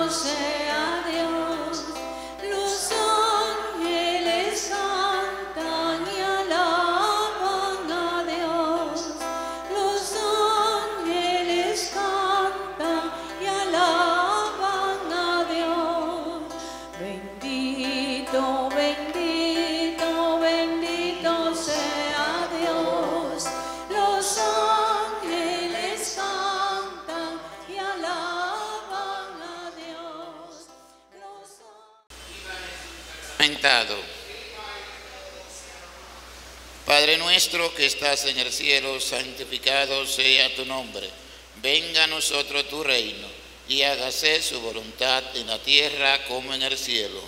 sea Dios. Los ángeles cantan y alaban a Dios. Los ángeles cantan y alaban a Dios. Bendito, bendito, bendito sea Dios. Los ángeles cantan y alaban a Dios. Padre nuestro que estás en el cielo, santificado sea tu nombre. Venga a nosotros tu reino y hágase su voluntad en la tierra como en el cielo.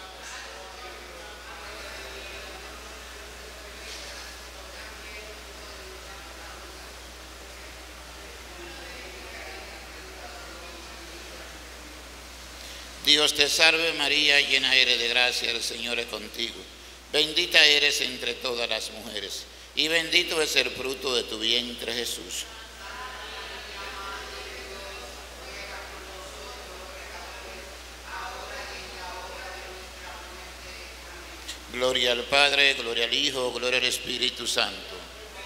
Dios te salve María, llena eres de gracia, el Señor es contigo. Bendita eres entre todas las mujeres, y bendito es el fruto de tu vientre Jesús. Gloria al Padre, gloria al Hijo, gloria al Espíritu Santo.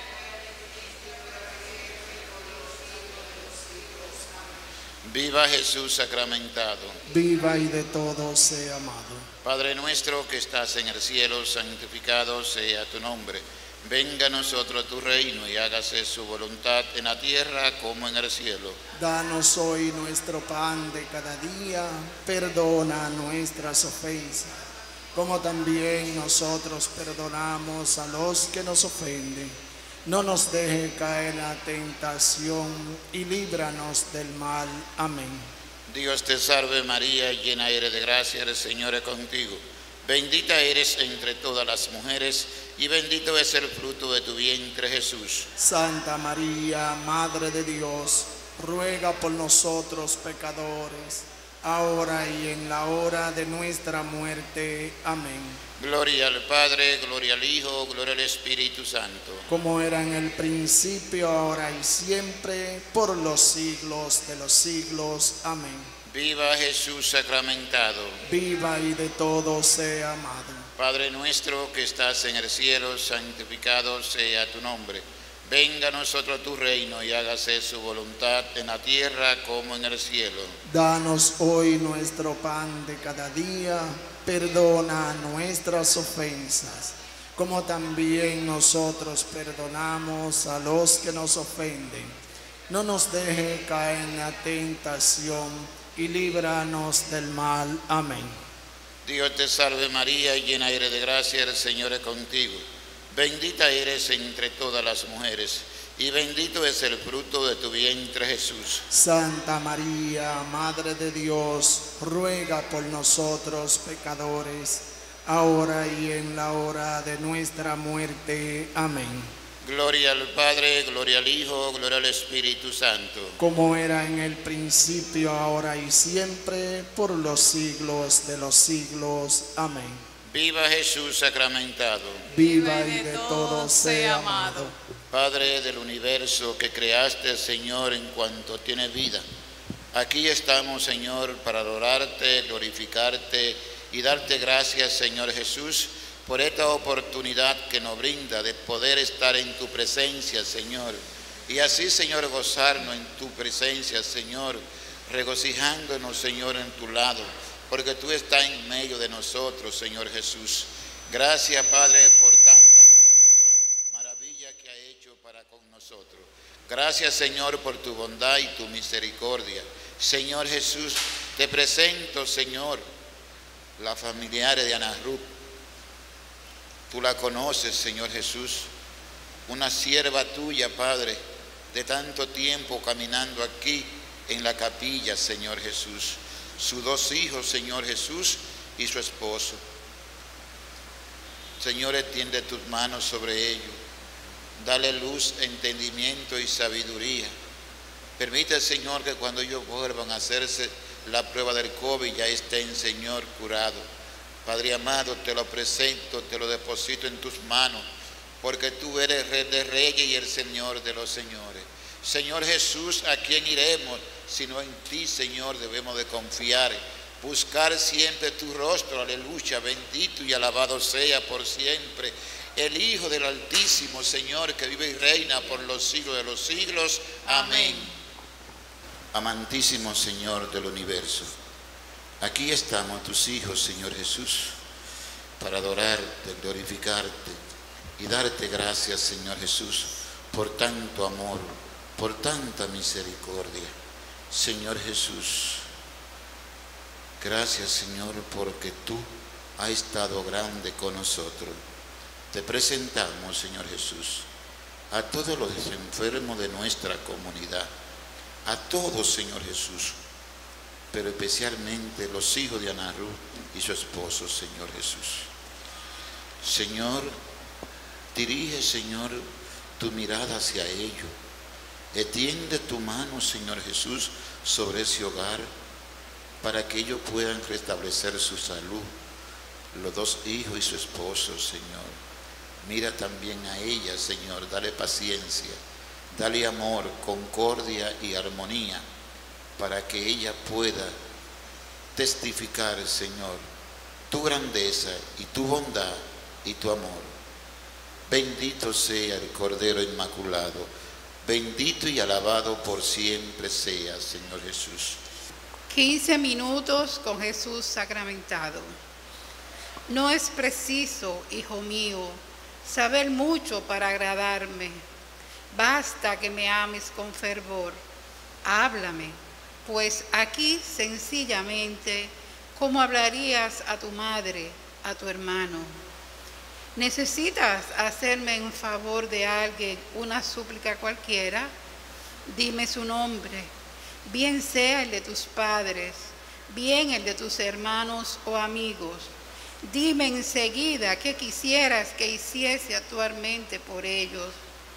Viva Jesús sacramentado. Viva y de todo sea amado. Padre nuestro que estás en el cielo, santificado sea tu nombre. Venga a nosotros tu reino y hágase su voluntad en la tierra como en el cielo. Danos hoy nuestro pan de cada día. Perdona nuestras ofensas, como también nosotros perdonamos a los que nos ofenden. No nos deje caer en la tentación y líbranos del mal. Amén. Dios te salve María, llena eres de gracia, el Señor es contigo. Bendita eres entre todas las mujeres y bendito es el fruto de tu vientre Jesús. Santa María, Madre de Dios, ruega por nosotros pecadores, ahora y en la hora de nuestra muerte. Amén. Gloria al Padre, gloria al Hijo, gloria al Espíritu Santo. Como era en el principio, ahora y siempre, por los siglos de los siglos. Amén. Viva Jesús sacramentado. Viva y de todo sea amado. Padre nuestro que estás en el cielo, santificado sea tu nombre. Venga a nosotros tu reino y hágase su voluntad en la tierra como en el cielo. Danos hoy nuestro pan de cada día. Perdona nuestras ofensas, como también nosotros perdonamos a los que nos ofenden. No nos deje caer en la tentación y líbranos del mal. Amén. Dios te salve María, llena eres de gracia, el Señor es contigo. Bendita eres entre todas las mujeres, y bendito es el fruto de tu vientre Jesús. Santa María, Madre de Dios, ruega por nosotros pecadores, ahora y en la hora de nuestra muerte. Amén. Gloria al Padre, gloria al Hijo, gloria al Espíritu Santo. Como era en el principio, ahora y siempre, por los siglos de los siglos. Amén. Viva Jesús sacramentado. Viva y de todo sea amado. Padre del universo que creaste, Señor, en cuanto tiene vida. Aquí estamos, Señor, para adorarte, glorificarte y darte gracias, Señor Jesús, por esta oportunidad que nos brinda de poder estar en tu presencia, Señor. Y así, Señor, gozarnos en tu presencia, Señor, regocijándonos, Señor, en tu lado, porque tú estás en medio de nosotros, Señor Jesús. Gracias, Padre, por tanta maravilla que ha hecho para con nosotros. Gracias, Señor, por tu bondad y tu misericordia. Señor Jesús, te presento, Señor, la familiares de Ana Ruth. Tú la conoces, Señor Jesús, una sierva tuya, Padre, de tanto tiempo caminando aquí en la capilla, Señor Jesús. Sus dos hijos, Señor Jesús, y su esposo. Señor, extiende tus manos sobre ellos. Dale luz, entendimiento y sabiduría. Permite, Señor, que cuando ellos vuelvan a hacerse la prueba del COVID ya estén, Señor, curados. Padre amado, te lo presento, te lo deposito en tus manos, porque tú eres Rey de Reyes y el Señor de los Señores. Señor Jesús, ¿a quién iremos sino en ti, Señor, debemos de confiar. Buscar siempre tu rostro, aleluya, bendito y alabado sea por siempre el Hijo del Altísimo, Señor, que vive y reina por los siglos de los siglos. Amén. Amantísimo Señor del universo, aquí estamos tus hijos, Señor Jesús, para adorarte, glorificarte y darte gracias, Señor Jesús, por tanto amor, por tanta misericordia. Señor Jesús, gracias, Señor, porque tú has estado grande con nosotros. Te presentamos, Señor Jesús, a todos los enfermos de nuestra comunidad, a todos, Señor Jesús, pero especialmente los hijos de Ana Ruth y su esposo, Señor Jesús. Señor, dirige, Señor, tu mirada hacia ellos. Extiende tu mano, Señor Jesús, sobre ese hogar, para que ellos puedan restablecer su salud, los dos hijos y su esposo, Señor. Mira también a ella, Señor, dale paciencia, dale amor, concordia y armonía, para que ella pueda testificar, Señor, tu grandeza y tu bondad y tu amor. Bendito sea el Cordero Inmaculado, bendito y alabado por siempre sea, Señor Jesús. 15 minutos con Jesús sacramentado. No es preciso, hijo mío, saber mucho para agradarme. Basta que me ames con fervor. Háblame, pues aquí sencillamente, como hablarías a tu madre, a tu hermano. ¿Necesitas hacerme en favor de alguien una súplica cualquiera? Dime su nombre, bien sea el de tus padres, bien el de tus hermanos o amigos. Dime enseguida qué quisieras que hiciese actualmente por ellos.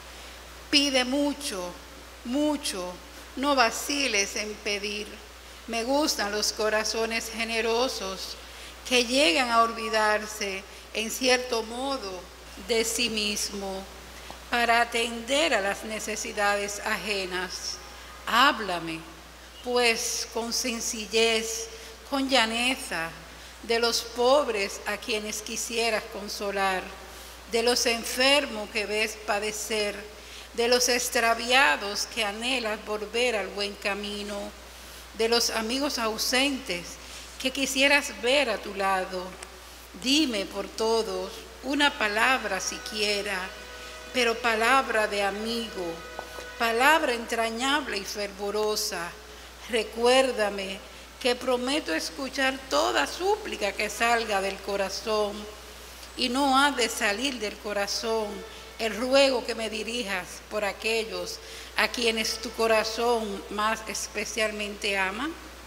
Pide mucho, mucho, no vaciles en pedir. Me gustan los corazones generosos que llegan a olvidarse, en cierto modo, de sí mismo para atender a las necesidades ajenas. Háblame, pues, con sencillez, con llaneza, de los pobres a quienes quisieras consolar, de los enfermos que ves padecer, de los extraviados que anhelas volver al buen camino, de los amigos ausentes que quisieras ver a tu lado. Dime por todos una palabra siquiera, pero palabra de amigo, palabra entrañable y fervorosa. Recuérdame que prometo escuchar toda súplica que salga del corazón, y no ha de salir del corazón el ruego que me dirijas por aquellos a quienes tu corazón más especialmente ama.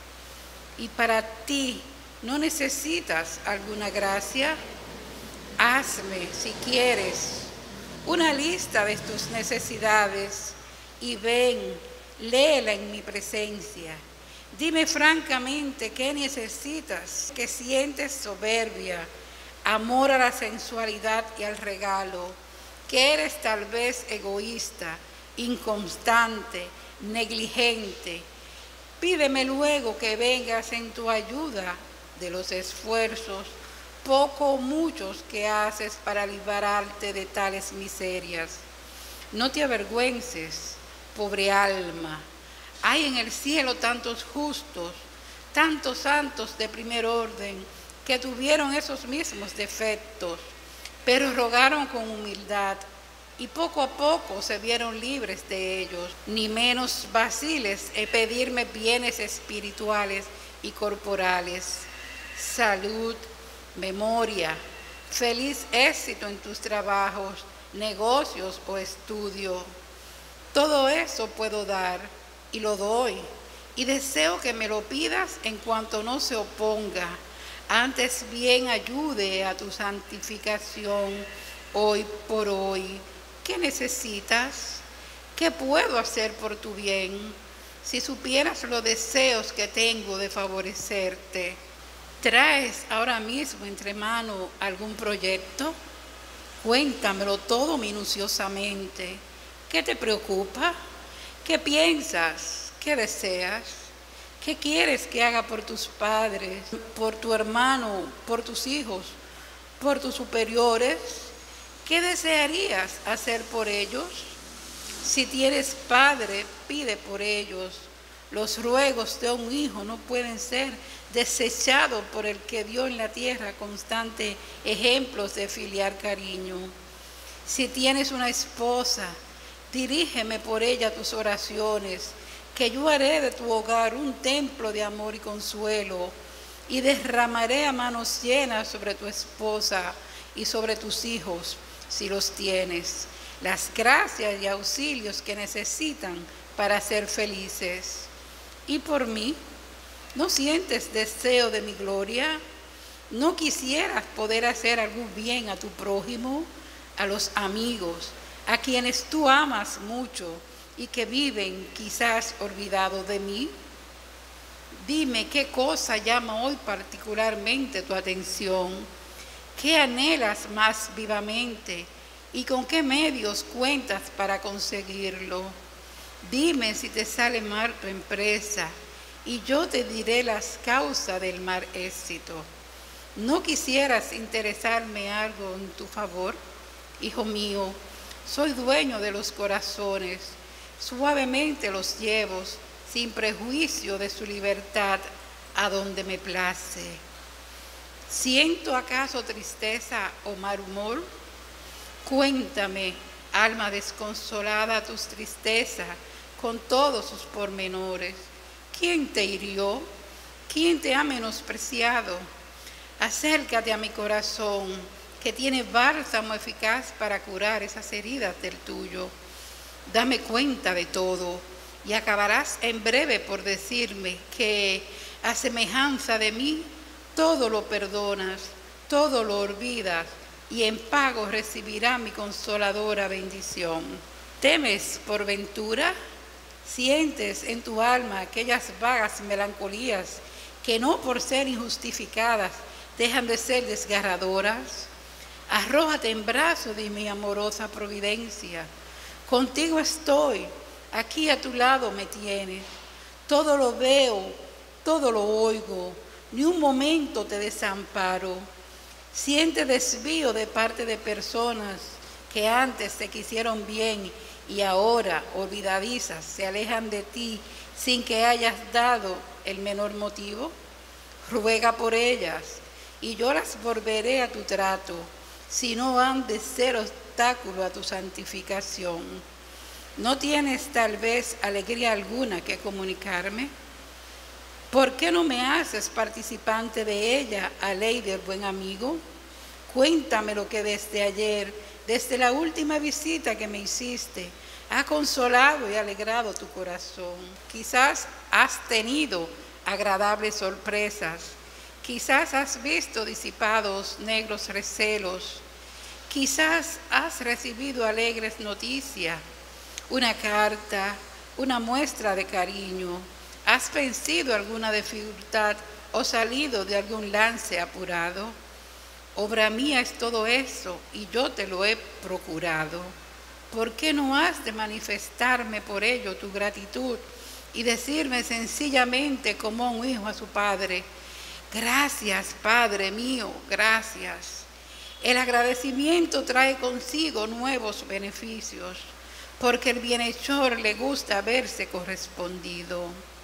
Y para ti, ¿no necesitas alguna gracia? Hazme, si quieres, una lista de tus necesidades y ven, léela en mi presencia. Dime francamente qué necesitas, que sientes soberbia, amor a la sensualidad y al regalo, que eres tal vez egoísta, inconstante, negligente. Pídeme luego que vengas en tu ayuda de los esfuerzos, poco o muchos, que haces para librarte de tales miserias. No te avergüences, pobre alma. Hay en el cielo tantos justos, tantos santos de primer orden, que tuvieron esos mismos defectos, pero rogaron con humildad, y poco a poco se vieron libres de ellos. Ni menos vaciles en pedirme bienes espirituales y corporales, salud, memoria, feliz éxito en tus trabajos, negocios o estudio. Todo eso puedo dar y lo doy, y deseo que me lo pidas en cuanto no se oponga, antes bien ayude a tu santificación hoy por hoy. ¿Qué necesitas? ¿Qué puedo hacer por tu bien? Si supieras los deseos que tengo de favorecerte. ¿Traes ahora mismo entre manos algún proyecto? Cuéntamelo todo minuciosamente. ¿Qué te preocupa? ¿Qué piensas? ¿Qué deseas? ¿Qué quieres que haga por tus padres, por tu hermano, por tus hijos, por tus superiores? ¿Qué desearías hacer por ellos? Si tienes padre, pide por ellos. Los ruegos de un hijo no pueden ser desechados por el que dio en la tierra constantes ejemplos de filial cariño. Si tienes una esposa, dirígeme por ella tus oraciones, que yo haré de tu hogar un templo de amor y consuelo, y derramaré a manos llenas sobre tu esposa y sobre tus hijos, si los tienes, las gracias y auxilios que necesitan para ser felices. Y por mí, ¿no sientes deseo de mi gloria? ¿No quisieras poder hacer algún bien a tu prójimo, a los amigos, a quienes tú amas mucho y que viven quizás olvidados de mí? Dime qué cosa llama hoy particularmente tu atención, qué anhelas más vivamente y con qué medios cuentas para conseguirlo. Dime si te sale mal tu empresa y yo te diré las causas del mal éxito. ¿No quisieras interesarme algo en tu favor? Hijo mío, soy dueño de los corazones, suavemente los llevo, sin prejuicio de su libertad, a donde me place. ¿Siento acaso tristeza o mal humor? Cuéntame, alma desconsolada, tus tristezas con todos sus pormenores. ¿Quién te hirió? ¿Quién te ha menospreciado? Acércate a mi corazón, que tiene bálsamo eficaz para curar esas heridas del tuyo. Dame cuenta de todo, y acabarás en breve por decirme que, a semejanza de mí, todo lo perdonas, todo lo olvidas, y en pago recibirá mi consoladora bendición. ¿Temes por ventura? ¿Sientes en tu alma aquellas vagas melancolías que no por ser injustificadas dejan de ser desgarradoras? Arrójate en brazos de mi amorosa providencia. Contigo estoy, aquí a tu lado me tienes. Todo lo veo, todo lo oigo, ni un momento te desamparo. Siente desvío de parte de personas que antes te quisieron bien y ahora, olvidadizas, se alejan de ti sin que hayas dado el menor motivo. Ruega por ellas y yo las volveré a tu trato, si no han de ser obstáculo a tu santificación. ¿No tienes tal vez alegría alguna que comunicarme? ¿Por qué no me haces participante de ella, a ley del buen amigo? Cuéntame lo que desde ayer, desde la última visita que me hiciste, ha consolado y alegrado tu corazón. Quizás has tenido agradables sorpresas, quizás has visto disipados negros recelos, quizás has recibido alegres noticias, una carta, una muestra de cariño, has vencido alguna dificultad o salido de algún lance apurado. Obra mía es todo eso y yo te lo he procurado. ¿Por qué no has de manifestarme por ello tu gratitud y decirme sencillamente como un hijo a su padre: gracias, Padre mío, gracias? El agradecimiento trae consigo nuevos beneficios, porque el bienhechor le gusta verse correspondido.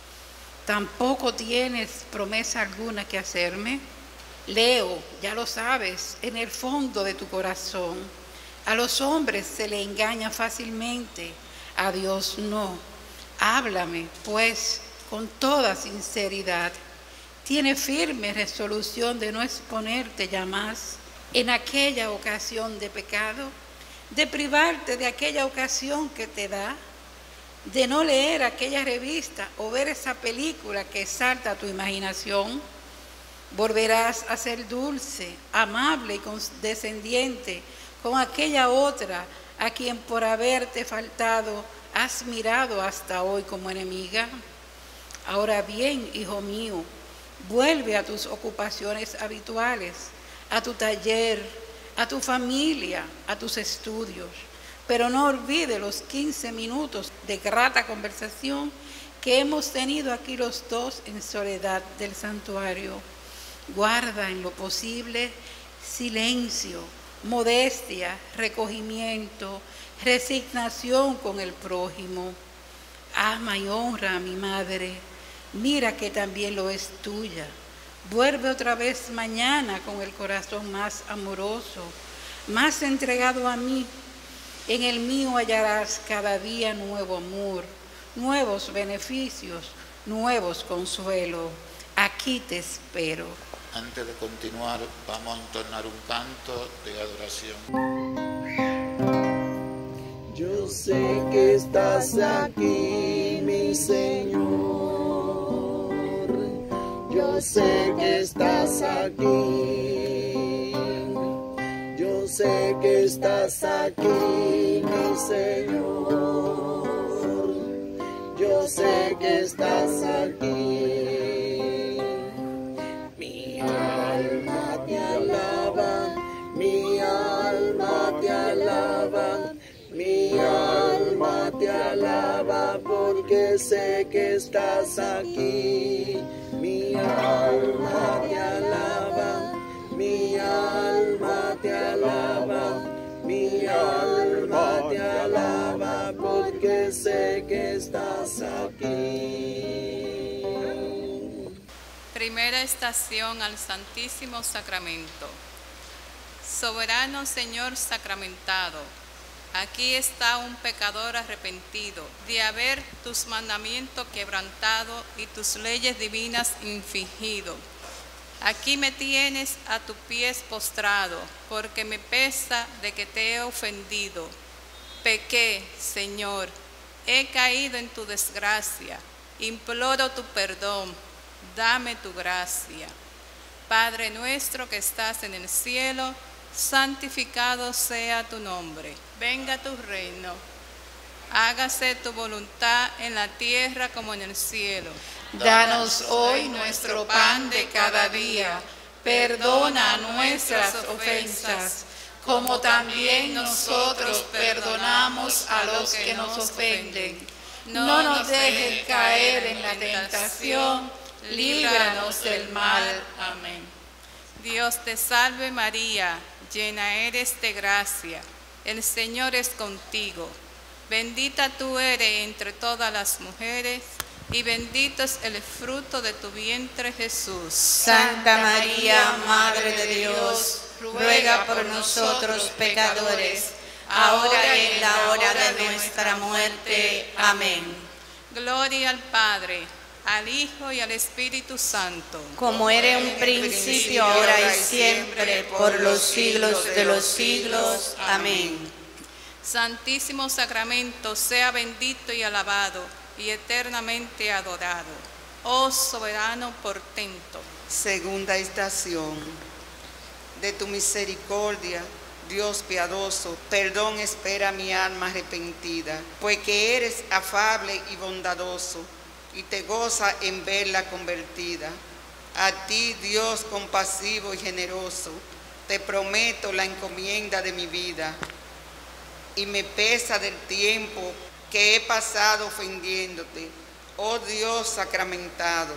¿Tampoco tienes promesa alguna que hacerme? Leo, ya lo sabes, en el fondo de tu corazón. A los hombres se le engaña fácilmente, a Dios no. Háblame, pues, con toda sinceridad. Tiene firme resolución de no exponerte ya más en aquella ocasión de pecado, de privarte de aquella ocasión que te da, de no leer aquella revista o ver esa película que exalta tu imaginación. Volverás a ser dulce, amable y condescendiente con aquella otra a quien por haberte faltado has mirado hasta hoy como enemiga. Ahora bien, hijo mío, vuelve a tus ocupaciones habituales, a tu taller, a tu familia, a tus estudios. pero no olvide los 15 minutos de grata conversación que hemos tenido aquí los dos en soledad del santuario. Guarda en lo posible silencio, modestia, recogimiento, resignación con el prójimo. Ama y honra a mi madre. Mira que también lo es tuya. Vuelve otra vez mañana con el corazón más amoroso, más entregado a mí. En el mío hallarás cada día nuevo amor, nuevos beneficios, nuevos consuelos. Aquí te espero. Antes de continuar, vamos a entonar un canto de adoración. Yo sé que estás aquí, mi Señor. Yo sé que estás aquí. Yo sé que estás aquí, mi Señor. Yo sé que estás aquí. Mi alma te alaba, mi alma te alaba, mi alma te alaba porque sé que estás aquí. Mi alma te alaba, mi alma te alaba, mi alma te alaba porque sé que estás aquí. Primera estación al Santísimo Sacramento. Soberano Señor sacramentado, aquí está un pecador arrepentido de haber tus mandamientos quebrantado y tus leyes divinas infringido. Aquí me tienes a tus pies postrado, porque me pesa de que te he ofendido. Pequé, Señor, he caído en tu desgracia, imploro tu perdón, dame tu gracia. Padre nuestro que estás en el cielo, santificado sea tu nombre. Venga tu reino. Hágase tu voluntad en la tierra como en el cielo. Danos hoy nuestro pan de cada día. Perdona nuestras ofensas, como también nosotros perdonamos a los que nos ofenden. No nos dejes caer en la tentación, líbranos del mal. Amén. Dios te salve María, llena eres de gracia, el Señor es contigo. Bendita tú eres entre todas las mujeres, y bendito es el fruto de tu vientre Jesús. Santa María, Madre de Dios, ruega por nosotros pecadores, ahora y en la hora de nuestra muerte. Amén. Gloria al Padre, al Hijo y al Espíritu Santo. Como era en un principio, ahora y siempre, por los siglos de los siglos. Amén. Santísimo Sacramento, sea bendito y alabado y eternamente adorado. Oh soberano portento. Segunda estación. De tu misericordia, Dios piadoso, perdón espera mi alma arrepentida, pues que eres afable y bondadoso, y te goza en verla convertida. A ti, Dios compasivo y generoso, te prometo la encomienda de mi vida, y me pesa del tiempo que he pasado ofendiéndote, oh Dios sacramentado.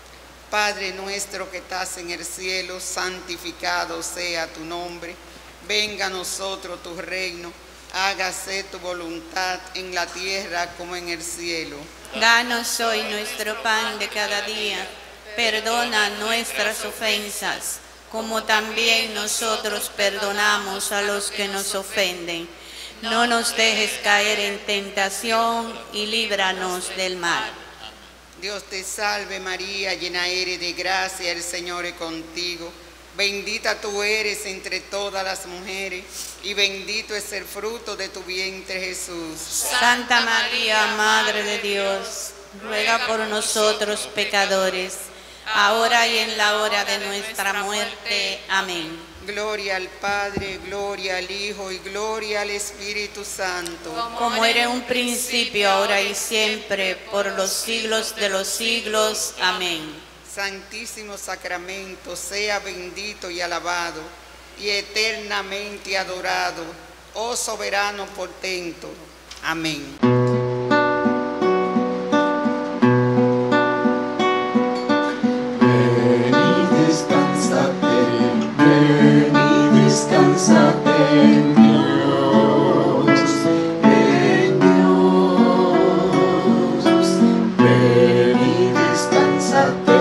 Padre nuestro que estás en el cielo, santificado sea tu nombre. Venga a nosotros tu reino, hágase tu voluntad en la tierra como en el cielo. Danos hoy nuestro pan de cada día, perdona nuestras ofensas, como también nosotros perdonamos a los que nos ofenden. No nos dejes caer en tentación y líbranos del mal. Dios te salve María, llena eres de gracia, el Señor es contigo. Bendita tú eres entre todas las mujeres, y bendito es el fruto de tu vientre Jesús. Santa María, Madre de Dios, ruega por nosotros pecadores, ahora y en la hora de nuestra muerte. Amén. Gloria al Padre, gloria al Hijo y gloria al Espíritu Santo. Como era en un principio, ahora y siempre, por los siglos de los siglos. Amén. Santísimo Sacramento, sea bendito y alabado, y eternamente adorado, oh soberano portento. Amén. Ven y descánsate en Dios, en Dios. Ven y descánsate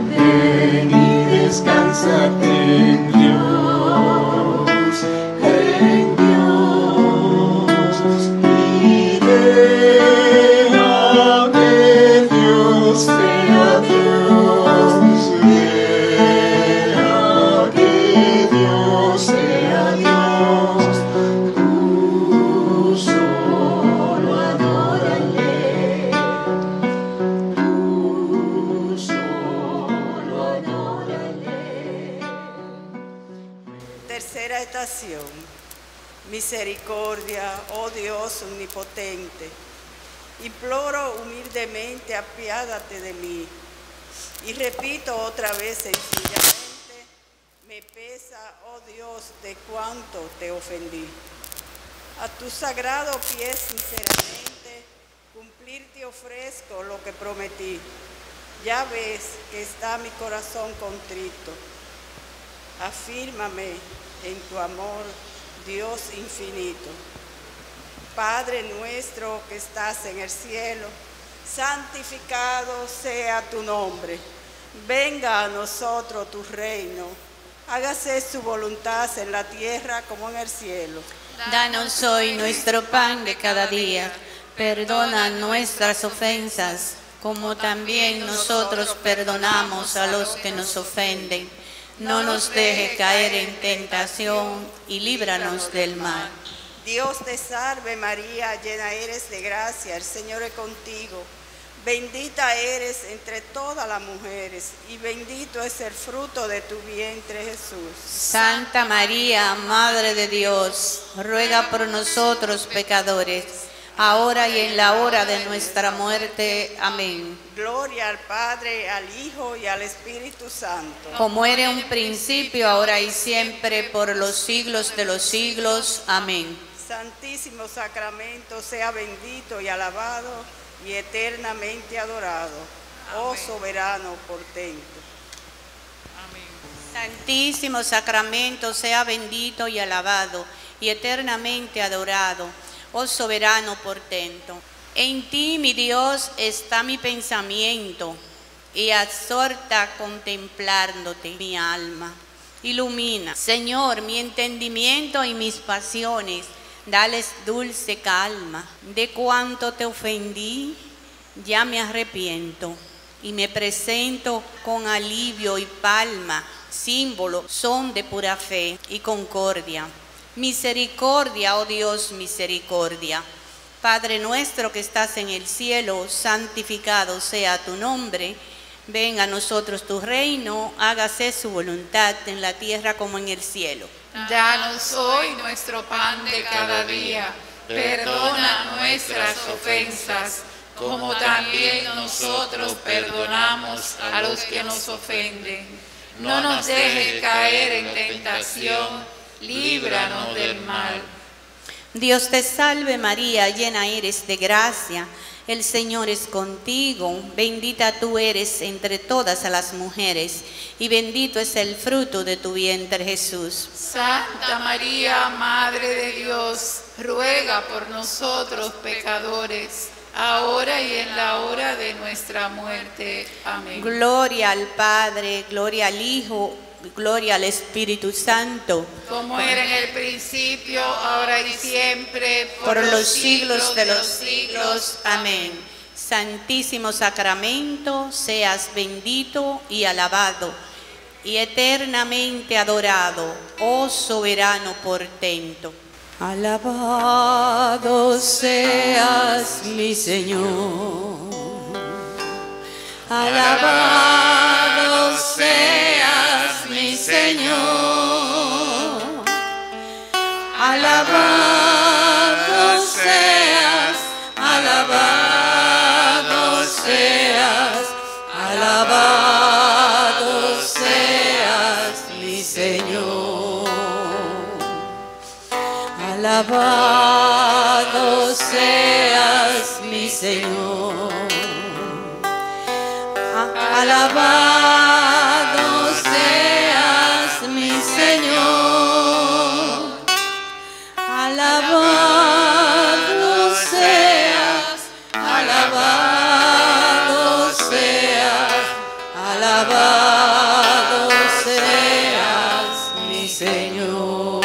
en Dios, en Dios. Y deja que Dios sea Dios, deja que Dios sea Dios. Tú solo adórale, tú solo adórale. Tercera estación. Misericordia, oh Dios omnipotente. Imploro humildemente, apiádate de mí. Y repito otra vez sencillamente, me pesa, oh Dios, de cuánto te ofendí. A tus sagrados pies sinceramente, cumplir te ofrezco lo que prometí. Ya ves que está mi corazón contrito. Afírmame en tu amor, Dios infinito. Padre nuestro que estás en el cielo, santificado sea tu nombre. Venga a nosotros tu reino. Hágase su voluntad en la tierra como en el cielo. Danos hoy nuestro pan de cada día. Perdona nuestras ofensas, como también nosotros perdonamos a los que nos ofenden. No nos deje caer en tentación y líbranos del mal. Dios te salve María, llena eres de gracia, el Señor es contigo. Bendita eres entre todas las mujeres y bendito es el fruto de tu vientre, Jesús. Santa María, Madre de Dios, ruega por nosotros pecadores, ahora y en la hora de nuestra muerte. Amén. Gloria al Padre, al Hijo y al Espíritu Santo. Como era en un principio, ahora y siempre, por los siglos de los siglos. Amén. Santísimo Sacramento, sea bendito y alabado y eternamente adorado. Oh soberano portento. Santísimo Sacramento, sea bendito y alabado y eternamente adorado. Oh soberano portento. En ti, mi Dios, está mi pensamiento, y absorta contemplándote mi alma. Ilumina, Señor, mi entendimiento y mis pasiones, dales dulce calma. De cuanto te ofendí, ya me arrepiento, y me presento con alivio y palma, símbolo, son de pura fe y concordia. Misericordia, oh Dios, misericordia. Padre nuestro que estás en el cielo, santificado sea tu nombre. Venga a nosotros tu reino, hágase su voluntad en la tierra como en el cielo. Danos hoy nuestro pan de cada día. Perdona nuestras ofensas, como también nosotros perdonamos a los que nos ofenden. No nos dejes caer en tentación, líbranos del mal. Dios te salve María, llena eres de gracia, el Señor es contigo, bendita tú eres entre todas las mujeres, y bendito es el fruto de tu vientre Jesús. Santa María, Madre de Dios, ruega por nosotros pecadores, ahora y en la hora de nuestra muerte. Amén. Gloria al Padre, gloria al Hijo, gloria al Espíritu Santo, como era en el principio, ahora y siempre, por los siglos de los siglos. Amén. Santísimo Sacramento, seas bendito y alabado, y eternamente adorado, oh soberano portento. Alabado seas mi Señor, alabado seas mi Señor, alabado seas, alabado seas, alabado seas mi Señor. Alabado seas mi Señor. Alabado seas mi Señor. Alabado seas, alabado seas, alabado seas mi Señor.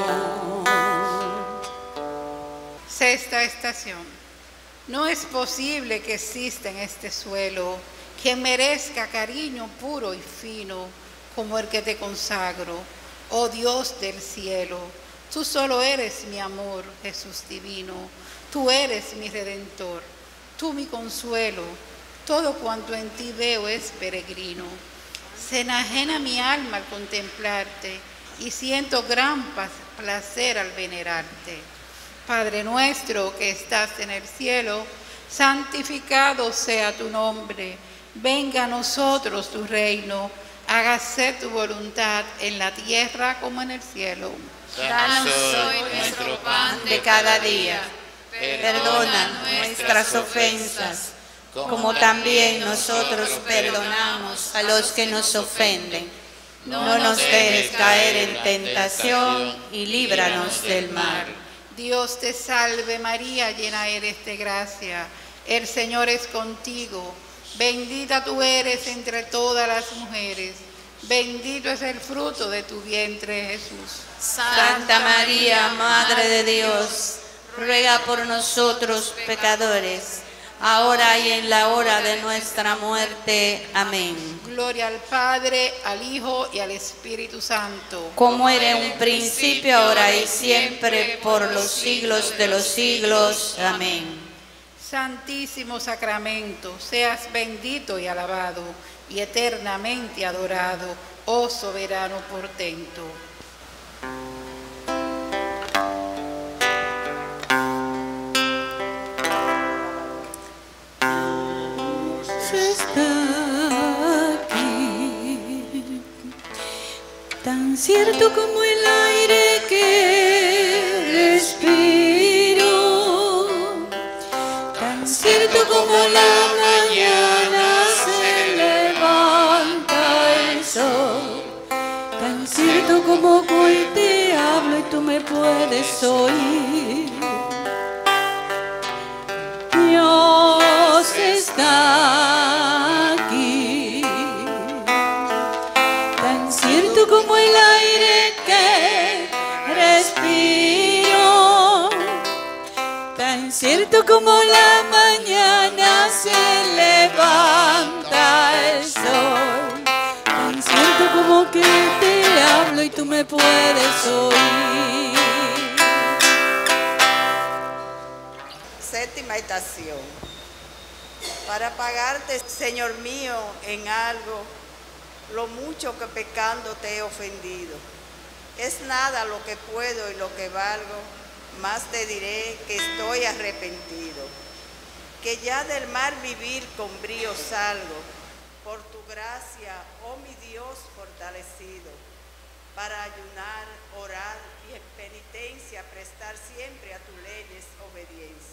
Sexta estación. No es posible que exista en este suelo quien merezca cariño puro y fino como el que te consagro, oh Dios del cielo. Tú solo eres mi amor, Jesús divino. Tú eres mi redentor, tú mi consuelo. Todo cuanto en ti veo es peregrino. Se enajena mi alma al contemplarte y siento gran placer al venerarte. Padre nuestro que estás en el cielo, santificado sea tu nombre. Venga a nosotros tu reino, hágase tu voluntad en la tierra como en el cielo. Danos hoy nuestro pan de cada día. Perdona nuestras ofensas, como también nosotros perdonamos a los que nos ofenden. No nos dejes caer en tentación y líbranos del mal. Dios te salve María, llena eres de gracia. El Señor es contigo. Bendita tú eres entre todas las mujeres. Bendito es el fruto de tu vientre, Jesús. Santa María, Madre de Dios, ruega por nosotros pecadores, ahora y en la hora de nuestra muerte. Amén. Gloria al Padre, al Hijo y al Espíritu Santo. Como era en un principio, ahora y siempre, por los siglos de los siglos. Amén. Santísimo Sacramento, seas bendito y alabado y eternamente adorado, oh soberano portento. Está aquí, tan cierto como el aire que respiro, tan cierto como la mañana se levanta el sol, tan cierto como hoy te hablo y tú me puedes oír. Dios está aquí, tan cierto como el aire que respiro, tan cierto como la mañana se levanta el sol, tan cierto como que te hablo y tú me puedes oír. Séptima estación. Para pagarte, Señor mío, en algo, lo mucho que pecando te he ofendido. Es nada lo que puedo y lo que valgo, más te diré que estoy arrepentido. Que ya del mal vivir con brío salgo, por tu gracia, oh mi Dios fortalecido, para ayunar, orar y en penitencia prestar siempre a tus leyes obediencia.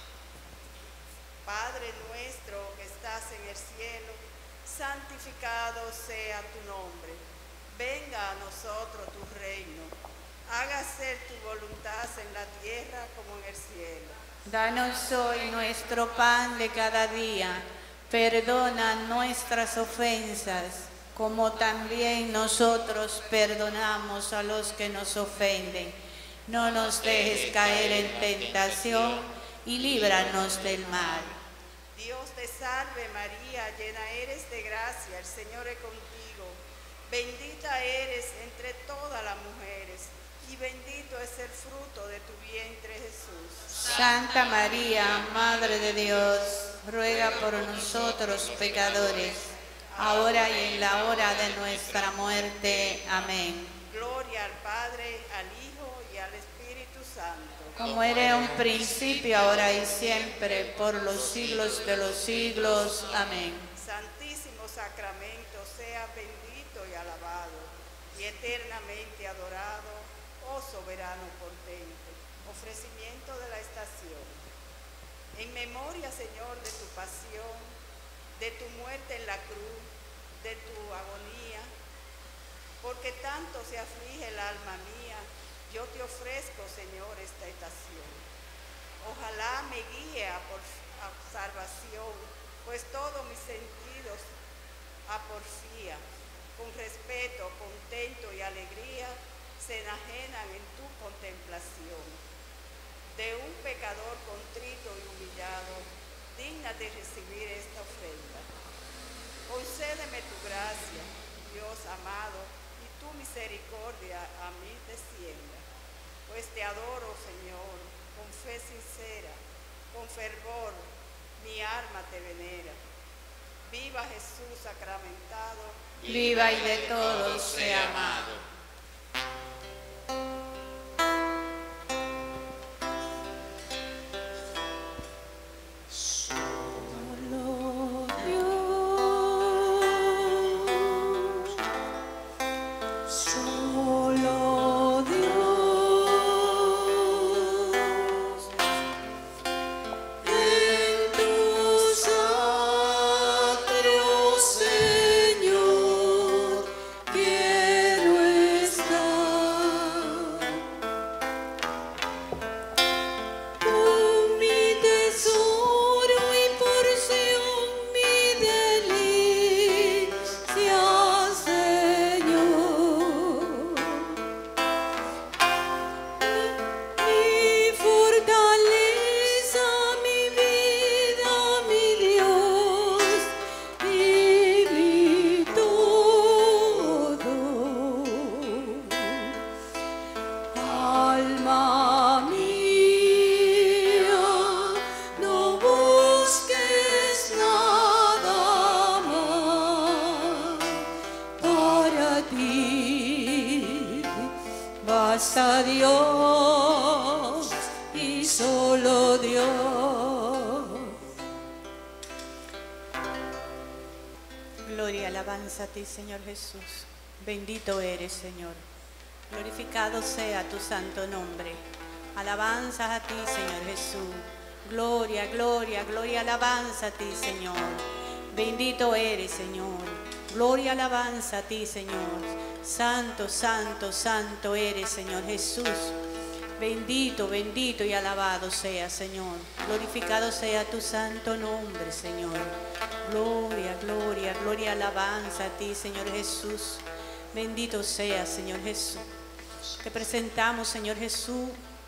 Padre nuestro que estás en el cielo, santificado sea tu nombre. Venga a nosotros tu reino. Hágase tu voluntad en la tierra como en el cielo. Danos hoy nuestro pan de cada día. Perdona nuestras ofensas, como también nosotros perdonamos a los que nos ofenden. No nos dejes caer en tentación y líbranos del mal. Dios te salve María, llena eres de gracia, el Señor es contigo. Bendita eres entre todas las mujeres y bendito es el fruto de tu vientre Jesús. Santa María, Madre de Dios, ruega por nosotros pecadores, ahora y en la hora de nuestra muerte. Amén. Gloria al Padre, al Hijo y al Espíritu Santo. Como era en un principio, ahora y siempre, por los siglos de los siglos. Amén. Santísimo Sacramento, sea bendito y alabado y eternamente adorado, oh soberano portento. Ofrecimiento de la estación. En memoria, Señor, de tu pasión, de tu muerte en la cruz, de tu agonía, porque tanto se aflige el alma mía, yo te ofrezco, Señor, esta estación. Ojalá me guíe a salvación, pues todos mis sentidos a porfía, con respeto, contento y alegría, se enajenan en tu contemplación. De un pecador contrito y humillado, digna de recibir esta ofrenda. Concédeme tu gracia, Dios amado, y tu misericordia a mí descienda. Pues te adoro, Señor, con fe sincera, con fervor, mi alma te venera. Viva Jesús sacramentado. Viva y de todos sea amado. Solo Dios, solo Dios, en tus atrios, Señor, quiero estar. Tú mi tesoro y porción, mi delicia, Señor. Mi fortaleza, mi vida, mi Dios y mi todo. Alma mía, no busques nada más. Para ti basta Dios y solo Dios. Gloria y alabanza a ti, Señor Jesús. Bendito eres, Señor. Glorificado sea tu santo nombre. Alabanzas a ti, Señor Jesús. Gloria, gloria, gloria, alabanza a ti, Señor. Bendito eres, Señor. Gloria, alabanza a ti, Señor. Santo, santo, santo eres, Señor Jesús. Bendito, bendito y alabado sea, Señor. Glorificado sea tu santo nombre, Señor. Gloria, gloria, gloria, alabanza a ti, Señor Jesús. Bendito sea, Señor Jesús. Te presentamos, Señor Jesús,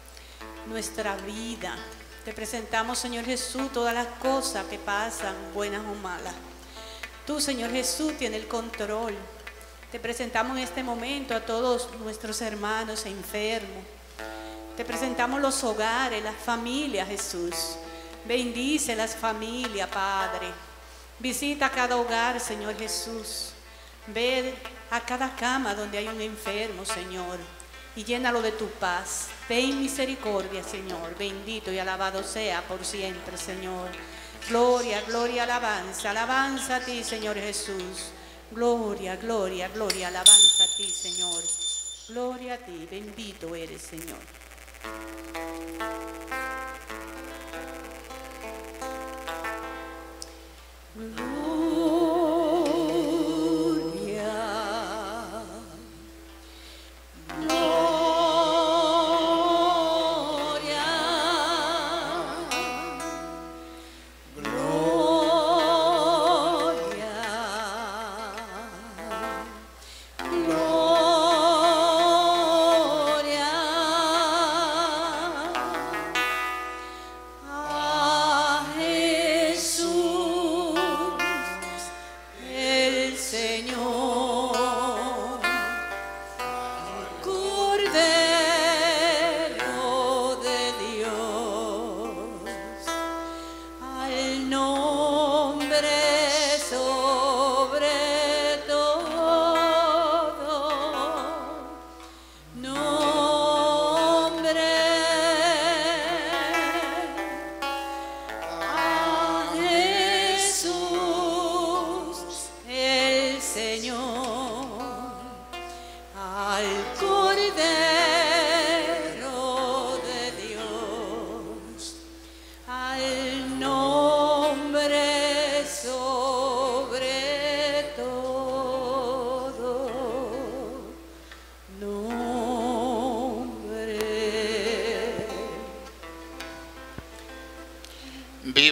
nuestra vida. Te presentamos, Señor Jesús, todas las cosas que pasan, buenas o malas. Tú, Señor Jesús, tienes el control. Te presentamos en este momento a todos nuestros hermanos enfermos. Te presentamos los hogares, las familias, Jesús. Bendice las familias, Padre. Visita cada hogar, Señor Jesús. Ve a cada cama donde hay un enfermo, Señor, y llénalo de tu paz. Ten misericordia, Señor. Bendito y alabado sea por siempre, Señor. Gloria, gloria, alabanza. Alabanza a ti, Señor Jesús. Gloria, gloria, gloria, alabanza a ti, Señor. Gloria a ti, bendito eres, Señor. A Jesús.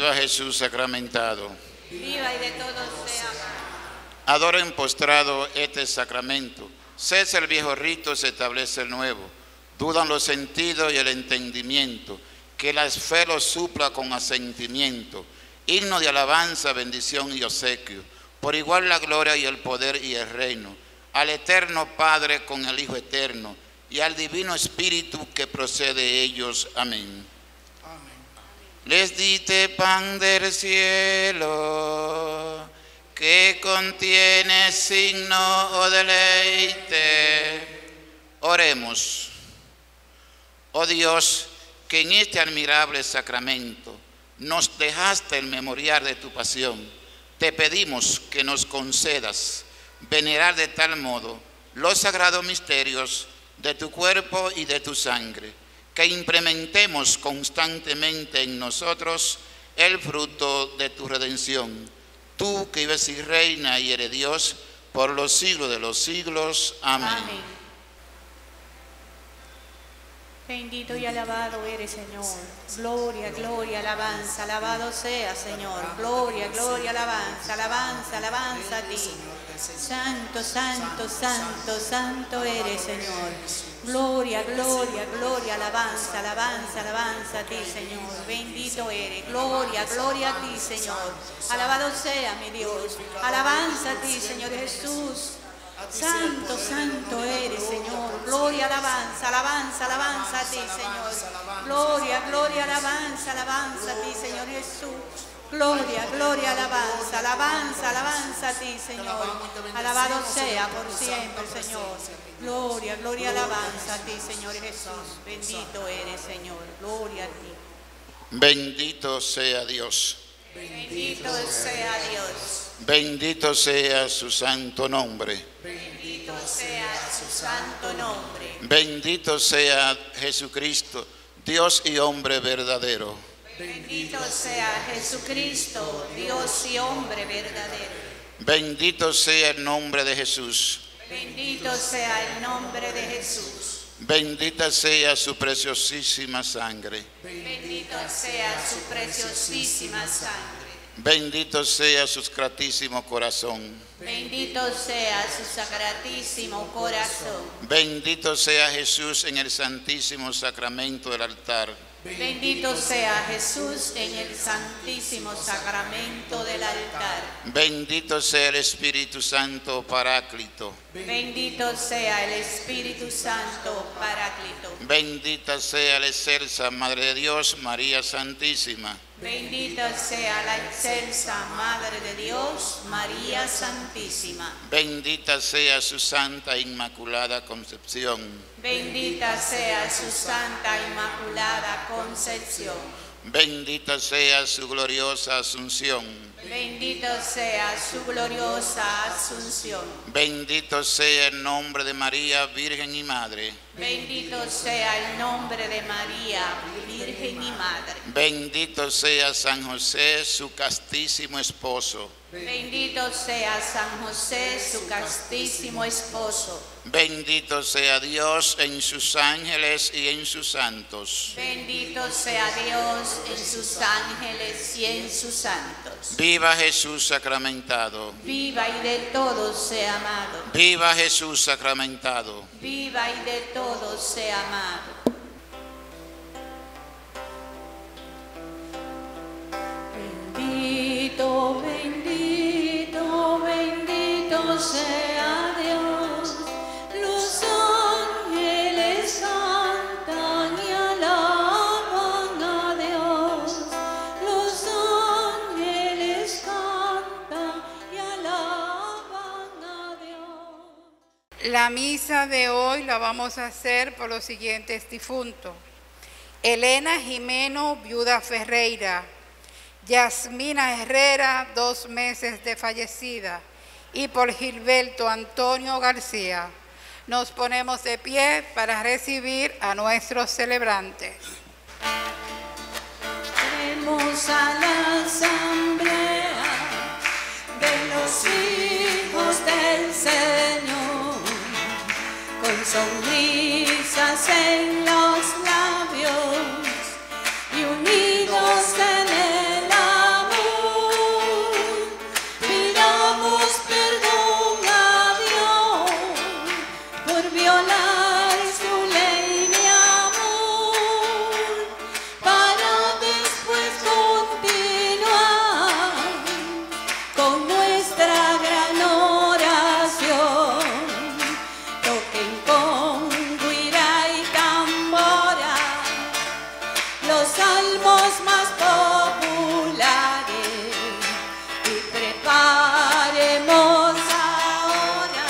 Viva Jesús sacramentado. Viva y de todos sea amado. Adoren postrado este sacramento. Cesa el viejo rito, se establece el nuevo. Dudan los sentidos y el entendimiento. Que la fe los supla con asentimiento. Himno de alabanza, bendición y obsequio. Por igual la gloria y el poder y el reino. Al eterno Padre con el Hijo eterno. Y al divino Espíritu que procede de ellos. Amén. Les diste pan del cielo, que contiene signo o deleite. Oremos. Oh Dios, que en este admirable sacramento nos dejaste el memorial de tu pasión, te pedimos que nos concedas venerar de tal modo los sagrados misterios de tu cuerpo y de tu sangre, que implementemos constantemente en nosotros el fruto de tu redención. Tú que vives y reina y eres Dios por los siglos de los siglos. Amén. Amén. Bendito y alabado eres, Señor. Gloria, gloria, alabanza. Alabado sea, Señor. Gloria, gloria, alabanza. Alabanza, alabanza a ti. Santo, santo, santo, santo eres, Señor. Gloria, gloria, gloria, alabanza, alabanza, alabanza a ti, Señor. Bendito eres. Gloria, gloria a ti, Señor. Alabado sea, mi Dios. Alabanza a ti, Señor Jesús. Santo, santo eres, Señor. Gloria, alabanza, alabanza, alabanza a ti, Señor. Gloria, gloria, alabanza, alabanza a ti, Señor Jesús. Gloria, gloria, alabanza, alabanza, alabanza a ti, Señor. Alabado sea por siempre, Señor. Gloria, gloria, alabanza a ti, Señor Jesús. Bendito eres, Señor. Gloria a ti. Bendito sea Dios. Bendito sea Dios. Bendito sea su santo nombre. Bendito sea su santo nombre. Bendito sea Jesucristo, Dios y hombre verdadero. Bendito sea Jesucristo, Dios y hombre verdadero. Bendito sea el nombre de Jesús. Bendito sea el nombre de Jesús. Bendita sea su preciosísima sangre. Bendito sea su preciosísima sangre. Bendito sea su sacratísimo corazón. Bendito sea su sacratísimo corazón. Bendito sea Jesús en el santísimo sacramento del altar. Bendito sea Jesús en el santísimo sacramento del altar. Bendito sea el Espíritu Santo Paráclito. Bendito sea el Espíritu Santo Paráclito. Bendita sea la excelsa Madre de Dios, María Santísima. Bendita sea la excelsa Madre de Dios, María Santísima. Bendita sea su santa e inmaculada concepción. Bendita sea su santa inmaculada concepción. Bendita sea su gloriosa asunción. Bendito sea su gloriosa asunción. Bendito sea el nombre de María, Virgen y Madre. Bendito sea el nombre de María, Virgen y Madre. Bendito sea San José, su castísimo esposo. Bendito sea San José, su castísimo esposo. Bendito sea Dios en sus ángeles y en sus santos. Bendito sea Dios en sus ángeles y en sus santos. Viva Jesús sacramentado. Viva y de todos sea amado. Viva Jesús sacramentado. Viva y de todos sea amado. Bendito, bendito, bendito sea Dios. Los ángeles cantan y alaban a Dios. Los ángeles cantan y alaban a Dios. La misa de hoy la vamos a hacer por los siguientes difuntos: Elena Jimeno, viuda Ferreira; Yasmina Herrera, 2 meses de fallecida; y por Gilberto Antonio García. Nos ponemos de pie para recibir a nuestros celebrantes. Vemos a la asamblea de los hijos del Señor, con sonrisas en los labios y unidos en el amor. son nuestra gran oración. Toquen con guira y tambora los salmos más populares y preparemos ahora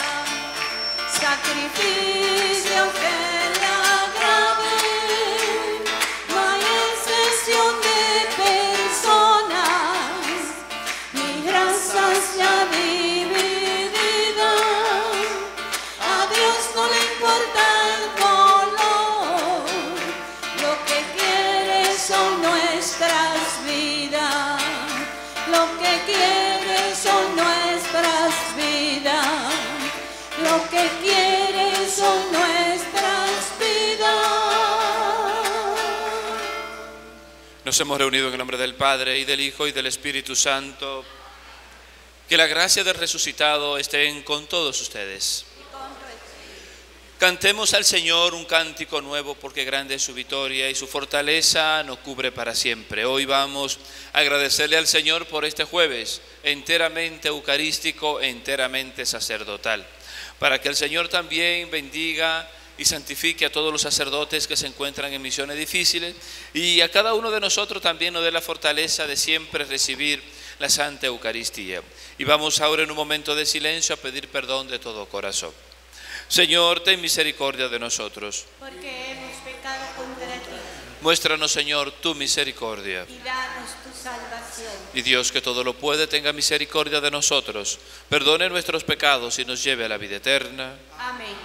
sacrificios que le agraden. No hay excepción de personas ni razas ya divididas. A Dios no le importa el color, lo que quiere son nuestras vidas. Lo que quiere son nuestras vidas. Lo que quiere son nuestras vidas. Nos hemos reunido en el nombre del Padre, y del Hijo, y del Espíritu Santo. Que la gracia del resucitado esté con todos ustedes. Cantemos al Señor un cántico nuevo, porque grande es su victoria y su fortaleza nos cubre para siempre. Hoy vamos a agradecerle al Señor por este jueves, enteramente eucarístico, enteramente sacerdotal, para que el Señor también bendiga y santifique a todos los sacerdotes que se encuentran en misiones difíciles, y a cada uno de nosotros también nos dé la fortaleza de siempre recibir la Santa Eucaristía. Y vamos ahora en un momento de silencio a pedir perdón de todo corazón. Señor, ten misericordia de nosotros, porque hemos pecado contra ti, muéstranos, Señor, tu misericordia. y danos tu salvación. Y Dios, que todo lo puede, tenga misericordia de nosotros, perdone nuestros pecados y nos lleve a la vida eterna. Amén.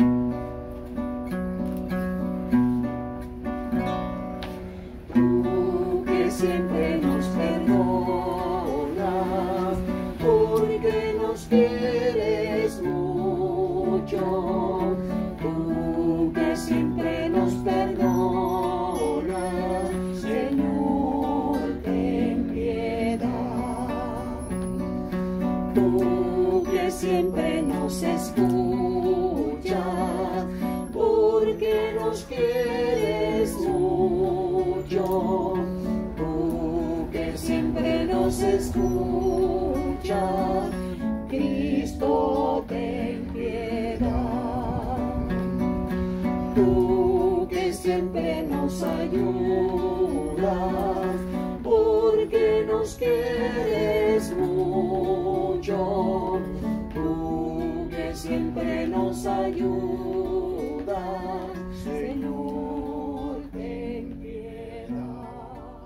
Tú que siempre nos perdonas, porque nos quieres mucho. Tú que siempre nos perdonas, Señor, ten piedad. Tú que siempre nos escuchas, porque nos quieres mucho. Tú que siempre nos escuchas, Cristo, ten piedad. Tú que siempre nos ayudas, porque nos quieres mucho. Tú que siempre nos ayudas, Señor, ten piedad.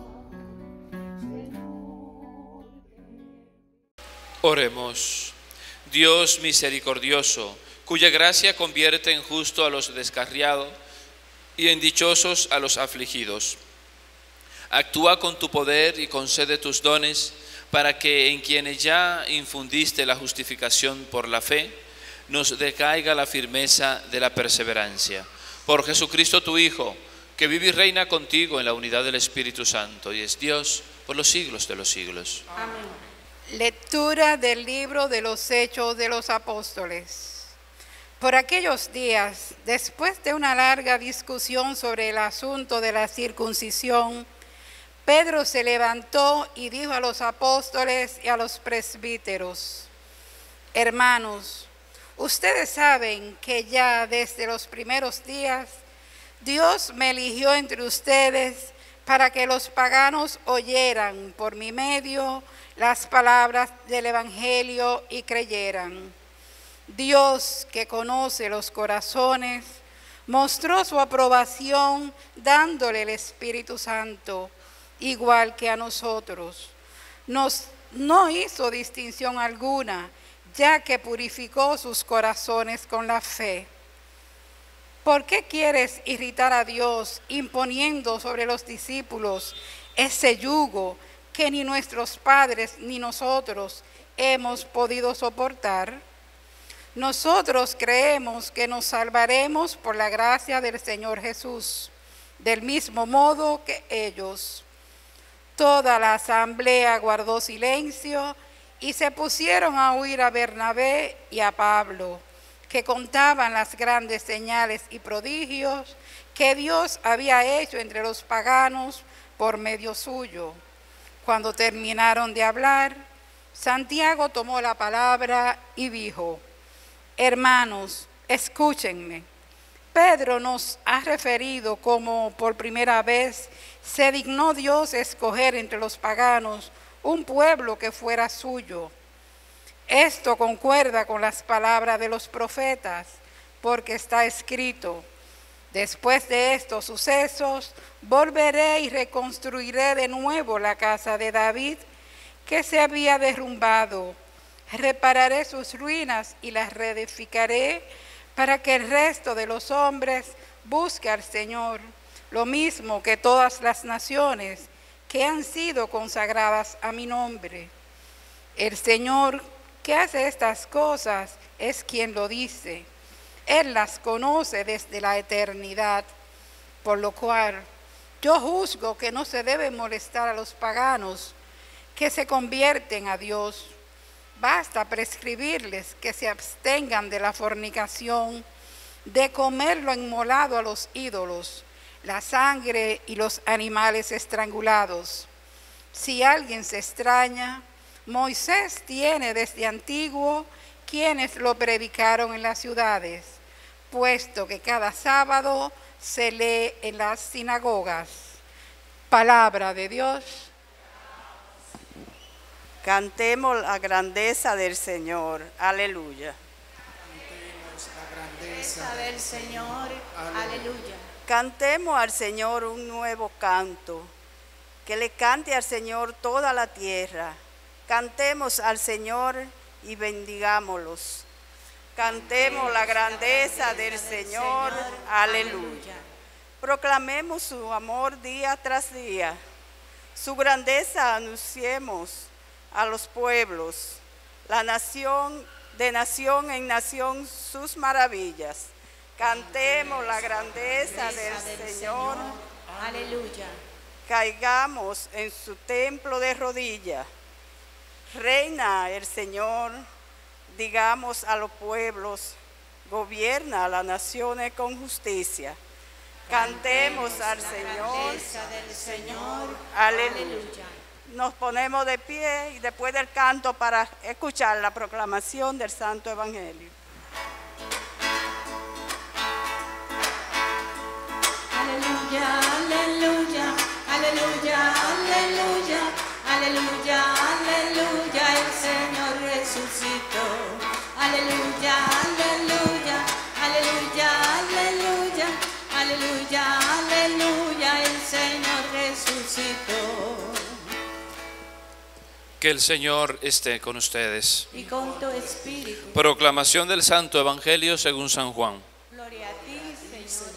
Señor, ten... Oremos. Dios misericordioso, cuya gracia convierte en justo a los descarriados y en dichosos a los afligidos. Actúa con tu poder y concede tus dones, para que en quienes ya infundiste la justificación por la fe, nos decaiga la firmeza de la perseverancia. Por Jesucristo tu Hijo, que vive y reina contigo en la unidad del Espíritu Santo, y es Dios por los siglos de los siglos. Amén. Lectura del libro de los Hechos de los Apóstoles. Por aquellos días, después de una larga discusión sobre el asunto de la circuncisión, Pedro se levantó y dijo a los apóstoles y a los presbíteros: hermanos, ustedes saben que ya desde los primeros días Dios me eligió entre ustedes para que los paganos oyeran por mi medio las palabras del Evangelio y creyeran. Dios, que conoce los corazones, mostró su aprobación dándole el Espíritu Santo, igual que a nosotros. No hizo distinción alguna, ya que purificó sus corazones con la fe. ¿Por qué quieres irritar a Dios imponiendo sobre los discípulos ese yugo que ni nuestros padres ni nosotros hemos podido soportar? Nosotros creemos que nos salvaremos por la gracia del Señor Jesús, del mismo modo que ellos. Toda la asamblea guardó silencio y se pusieron a oír a Bernabé y a Pablo, que contaban las grandes señales y prodigios que Dios había hecho entre los paganos por medio suyo. Cuando terminaron de hablar, Santiago tomó la palabra y dijo: hermanos, escúchenme. Pedro nos ha referido cómo por primera vez se dignó Dios escoger entre los paganos un pueblo que fuera suyo. Esto concuerda con las palabras de los profetas, porque está escrito: después de estos sucesos, volveré y reconstruiré de nuevo la casa de David, que se había derrumbado. Repararé sus ruinas y las reedificaré, para que el resto de los hombres busque al Señor, lo mismo que todas las naciones que han sido consagradas a mi nombre. El Señor que hace estas cosas es quien lo dice. Él las conoce desde la eternidad, por lo cual yo juzgo que no se debe molestar a los paganos que se convierten a Dios. Basta prescribirles que se abstengan de la fornicación, de comer lo inmolado a los ídolos, la sangre y los animales estrangulados. Si alguien se extraña, Moisés tiene desde antiguo quienes lo predicaron en las ciudades, puesto que cada sábado se lee en las sinagogas. Palabra de Dios. Cantemos la grandeza del Señor. Aleluya. Cantemos la grandeza Del Señor. Aleluya. Cantemos al Señor un nuevo canto. Que le cante al Señor toda la tierra. Cantemos al Señor y bendigámoslos. Cantemos la grandeza del Señor. Aleluya. Proclamemos su amor día tras día. Su grandeza anunciemos a los pueblos, la nación, de nación en nación sus maravillas. Cantemos la grandeza del Señor. Aleluya. Caigamos en su templo de rodillas. Reina el Señor, digamos a los pueblos, gobierna a las naciones con justicia. Cantemos al Señor. Del Señor. Aleluya. Nos ponemos de pie y después del canto para escuchar la proclamación del Santo Evangelio. Aleluya, aleluya, aleluya, aleluya, aleluya, aleluya, el Señor resucitó. Aleluya, aleluya, aleluya, aleluya, aleluya, aleluya, el Señor resucitó. Que el Señor esté con ustedes. Y con tu espíritu. Proclamación del Santo Evangelio según San Juan. Gloria a ti, Señor.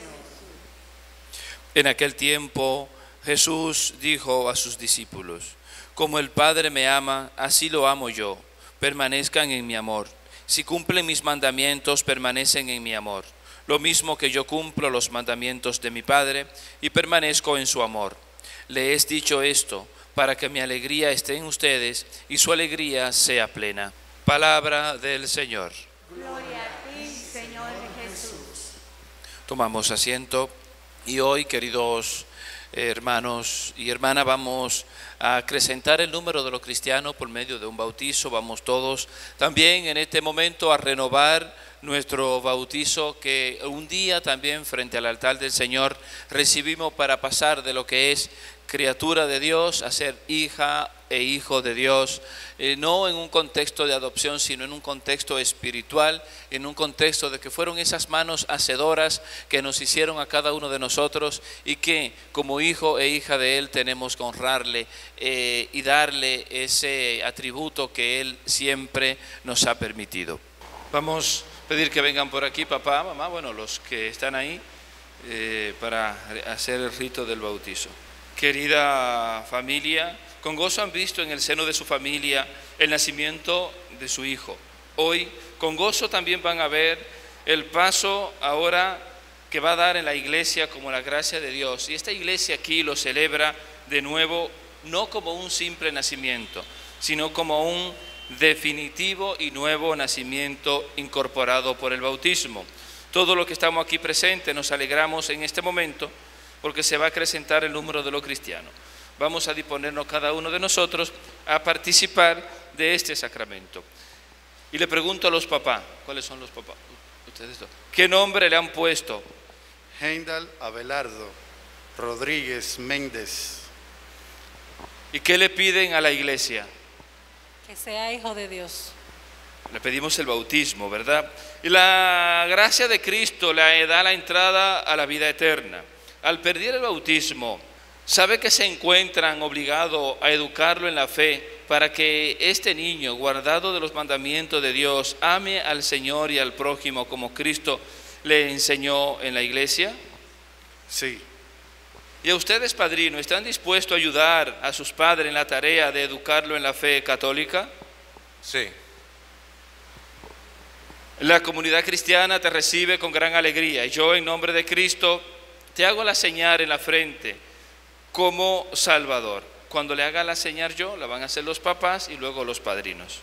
En aquel tiempo Jesús dijo a sus discípulos: como el Padre me ama, así lo amo yo. Permanezcan en mi amor. Si cumplen mis mandamientos, permanecen en mi amor. Lo mismo que yo cumplo los mandamientos de mi Padre y permanezco en su amor. Le he dicho esto para que mi alegría esté en ustedes y su alegría sea plena. Palabra del Señor. Gloria a ti, Señor Jesús. Tomamos asiento y hoy, queridos hermanos y hermanas, vamos a acrecentar el número de los cristianos por medio de un bautizo. Vamos todos también en este momento a renovar nuestro bautizo que un día también frente al altar del Señor recibimos para pasar de lo que es criatura de Dios a ser hija e hijo de Dios, no en un contexto de adopción, sino en un contexto espiritual, en un contexto de que fueron esas manos hacedoras que nos hicieron a cada uno de nosotros y que como hijo e hija de Él tenemos que honrarle y darle ese atributo que Él siempre nos ha permitido. Vamos a pedir que vengan por aquí papá, mamá, bueno, los que están ahí para hacer el rito del bautizo. Querida familia, con gozo han visto en el seno de su familia el nacimiento de su hijo. Hoy, con gozo también van a ver el paso ahora que va a dar en la iglesia como la gracia de Dios. Y esta iglesia aquí lo celebra de nuevo, no como un simple nacimiento, sino como un definitivo y nuevo nacimiento incorporado por el bautismo. Todos los que estamos aquí presentes nos alegramos en este momento porque se va a acrecentar el número de los cristianos. Vamos a disponernos cada uno de nosotros a participar de este sacramento. Y le pregunto a los papás, ¿cuáles son los papás? Ustedes dos. ¿Qué nombre le han puesto? Heindal Abelardo Rodríguez Méndez. ¿Y qué le piden a la iglesia? Que sea hijo de Dios. Le pedimos el bautismo, ¿verdad? Y la gracia de Cristo le da la entrada a la vida eterna. Al perder el bautismo, sabe que se encuentran obligados a educarlo en la fe para que este niño, guardado de los mandamientos de Dios, ame al Señor y al prójimo como Cristo le enseñó en la iglesia. Sí. ¿Y a ustedes, padrino, están dispuestos a ayudar a sus padres en la tarea de educarlo en la fe católica? Sí. La comunidad cristiana te recibe con gran alegría y yo, en nombre de Cristo, te hago la señal en la frente como Salvador. Cuando le haga la señal yo, la van a hacer los papás y luego los padrinos.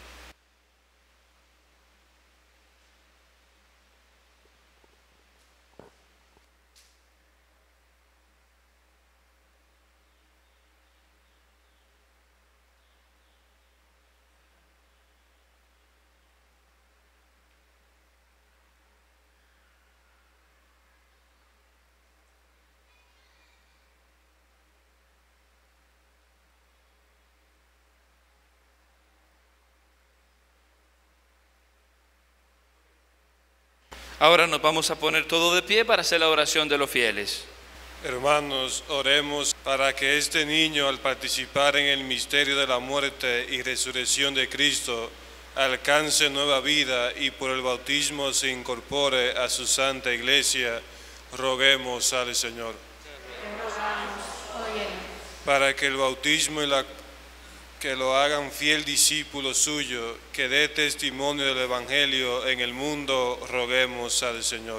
Ahora nos vamos a poner todo de pie para hacer la oración de los fieles. Hermanos, oremos para que este niño, al participar en el misterio de la muerte y resurrección de Cristo, alcance nueva vida y por el bautismo se incorpore a su santa iglesia. Roguemos al Señor. Para que el bautismo y que lo hagan fiel discípulo suyo, que dé testimonio del Evangelio en el mundo, roguemos al Señor.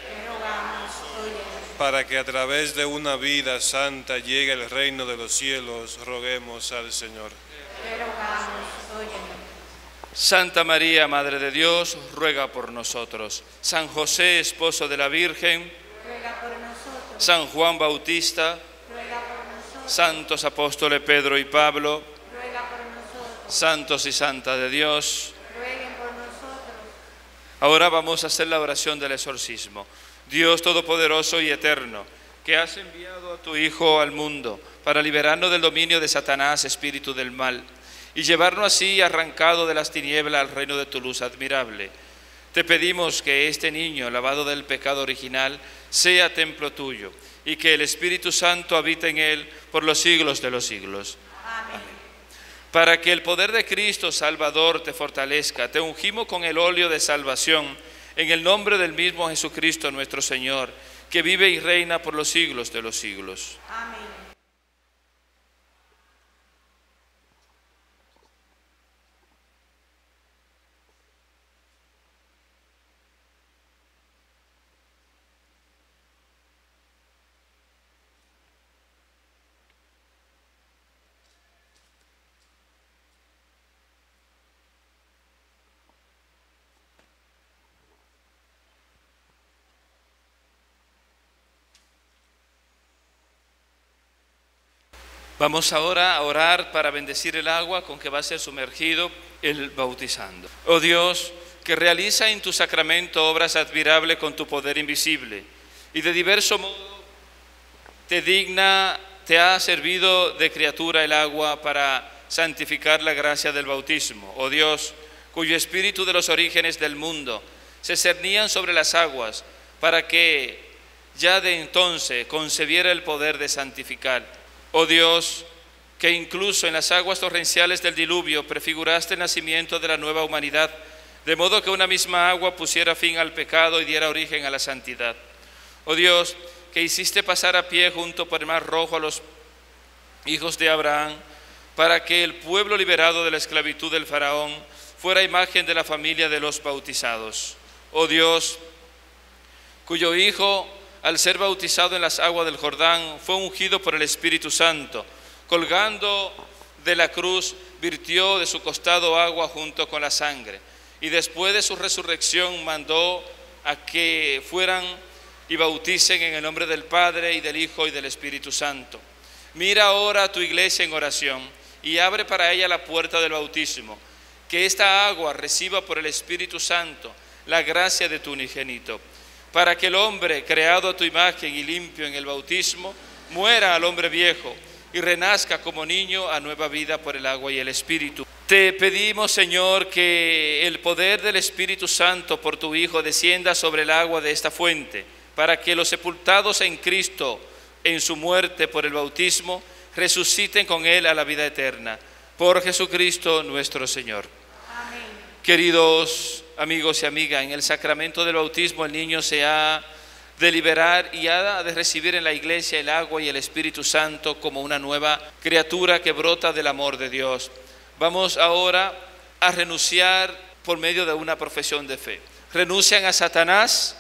Para que a través de una vida santa llegue el reino de los cielos, roguemos al Señor. Santa María, Madre de Dios, ruega por nosotros. San José, esposo de la Virgen, ruega por nosotros. San Juan Bautista, Ruega por nosotros. Santos apóstoles Pedro y Pablo, Ruega por nosotros. santos y santas de Dios. Rueguen por nosotros. Ahora vamos a hacer la oración del exorcismo. Dios Todopoderoso y Eterno, que has enviado a tu Hijo al mundo para liberarnos del dominio de Satanás, espíritu del mal, y llevarnos así arrancado de las tinieblas al reino de tu luz admirable. Te pedimos que este niño, lavado del pecado original, sea templo tuyo, y que el Espíritu Santo habite en él por los siglos de los siglos. Amén. Para que el poder de Cristo Salvador te fortalezca, te ungimos con el óleo de salvación, en el nombre del mismo Jesucristo nuestro Señor, que vive y reina por los siglos de los siglos. Amén. Vamos ahora a orar para bendecir el agua con que va a ser sumergido el bautizando. Oh Dios, que realiza en tu sacramento obras admirables con tu poder invisible, y de diverso modo te ha servido de criatura el agua para santificar la gracia del bautismo. Oh Dios, cuyo espíritu de los orígenes del mundo se cernían sobre las aguas, para que ya de entonces concebiera el poder de santificar. Oh Dios, que incluso en las aguas torrenciales del diluvio prefiguraste el nacimiento de la nueva humanidad, de modo que una misma agua pusiera fin al pecado y diera origen a la santidad. Oh Dios, que hiciste pasar a pie junto por el mar Rojo a los hijos de Abraham, para que el pueblo liberado de la esclavitud del faraón fuera imagen de la familia de los bautizados. Oh Dios, cuyo Hijo, al ser bautizado en las aguas del Jordán, fue ungido por el Espíritu Santo. Colgando de la cruz, virtió de su costado agua junto con la sangre. Y después de su resurrección mandó a que fueran y bauticen en el nombre del Padre y del Hijo y del Espíritu Santo. Mira ahora a tu iglesia en oración y abre para ella la puerta del bautismo, que esta agua reciba por el Espíritu Santo la gracia de tu unigénito, para que el hombre creado a tu imagen y limpio en el bautismo muera al hombre viejo y renazca como niño a nueva vida por el agua y el Espíritu. Te pedimos, Señor, que el poder del Espíritu Santo por tu Hijo descienda sobre el agua de esta fuente, para que los sepultados en Cristo, en su muerte por el bautismo, resuciten con Él a la vida eterna. Por Jesucristo nuestro Señor. Amén. Queridos amigos y amigas, en el sacramento del bautismo el niño se ha de liberar y ha de recibir en la iglesia el agua y el Espíritu Santo como una nueva criatura que brota del amor de Dios. Vamos ahora a renunciar por medio de una profesión de fe. ¿Renuncian a Satanás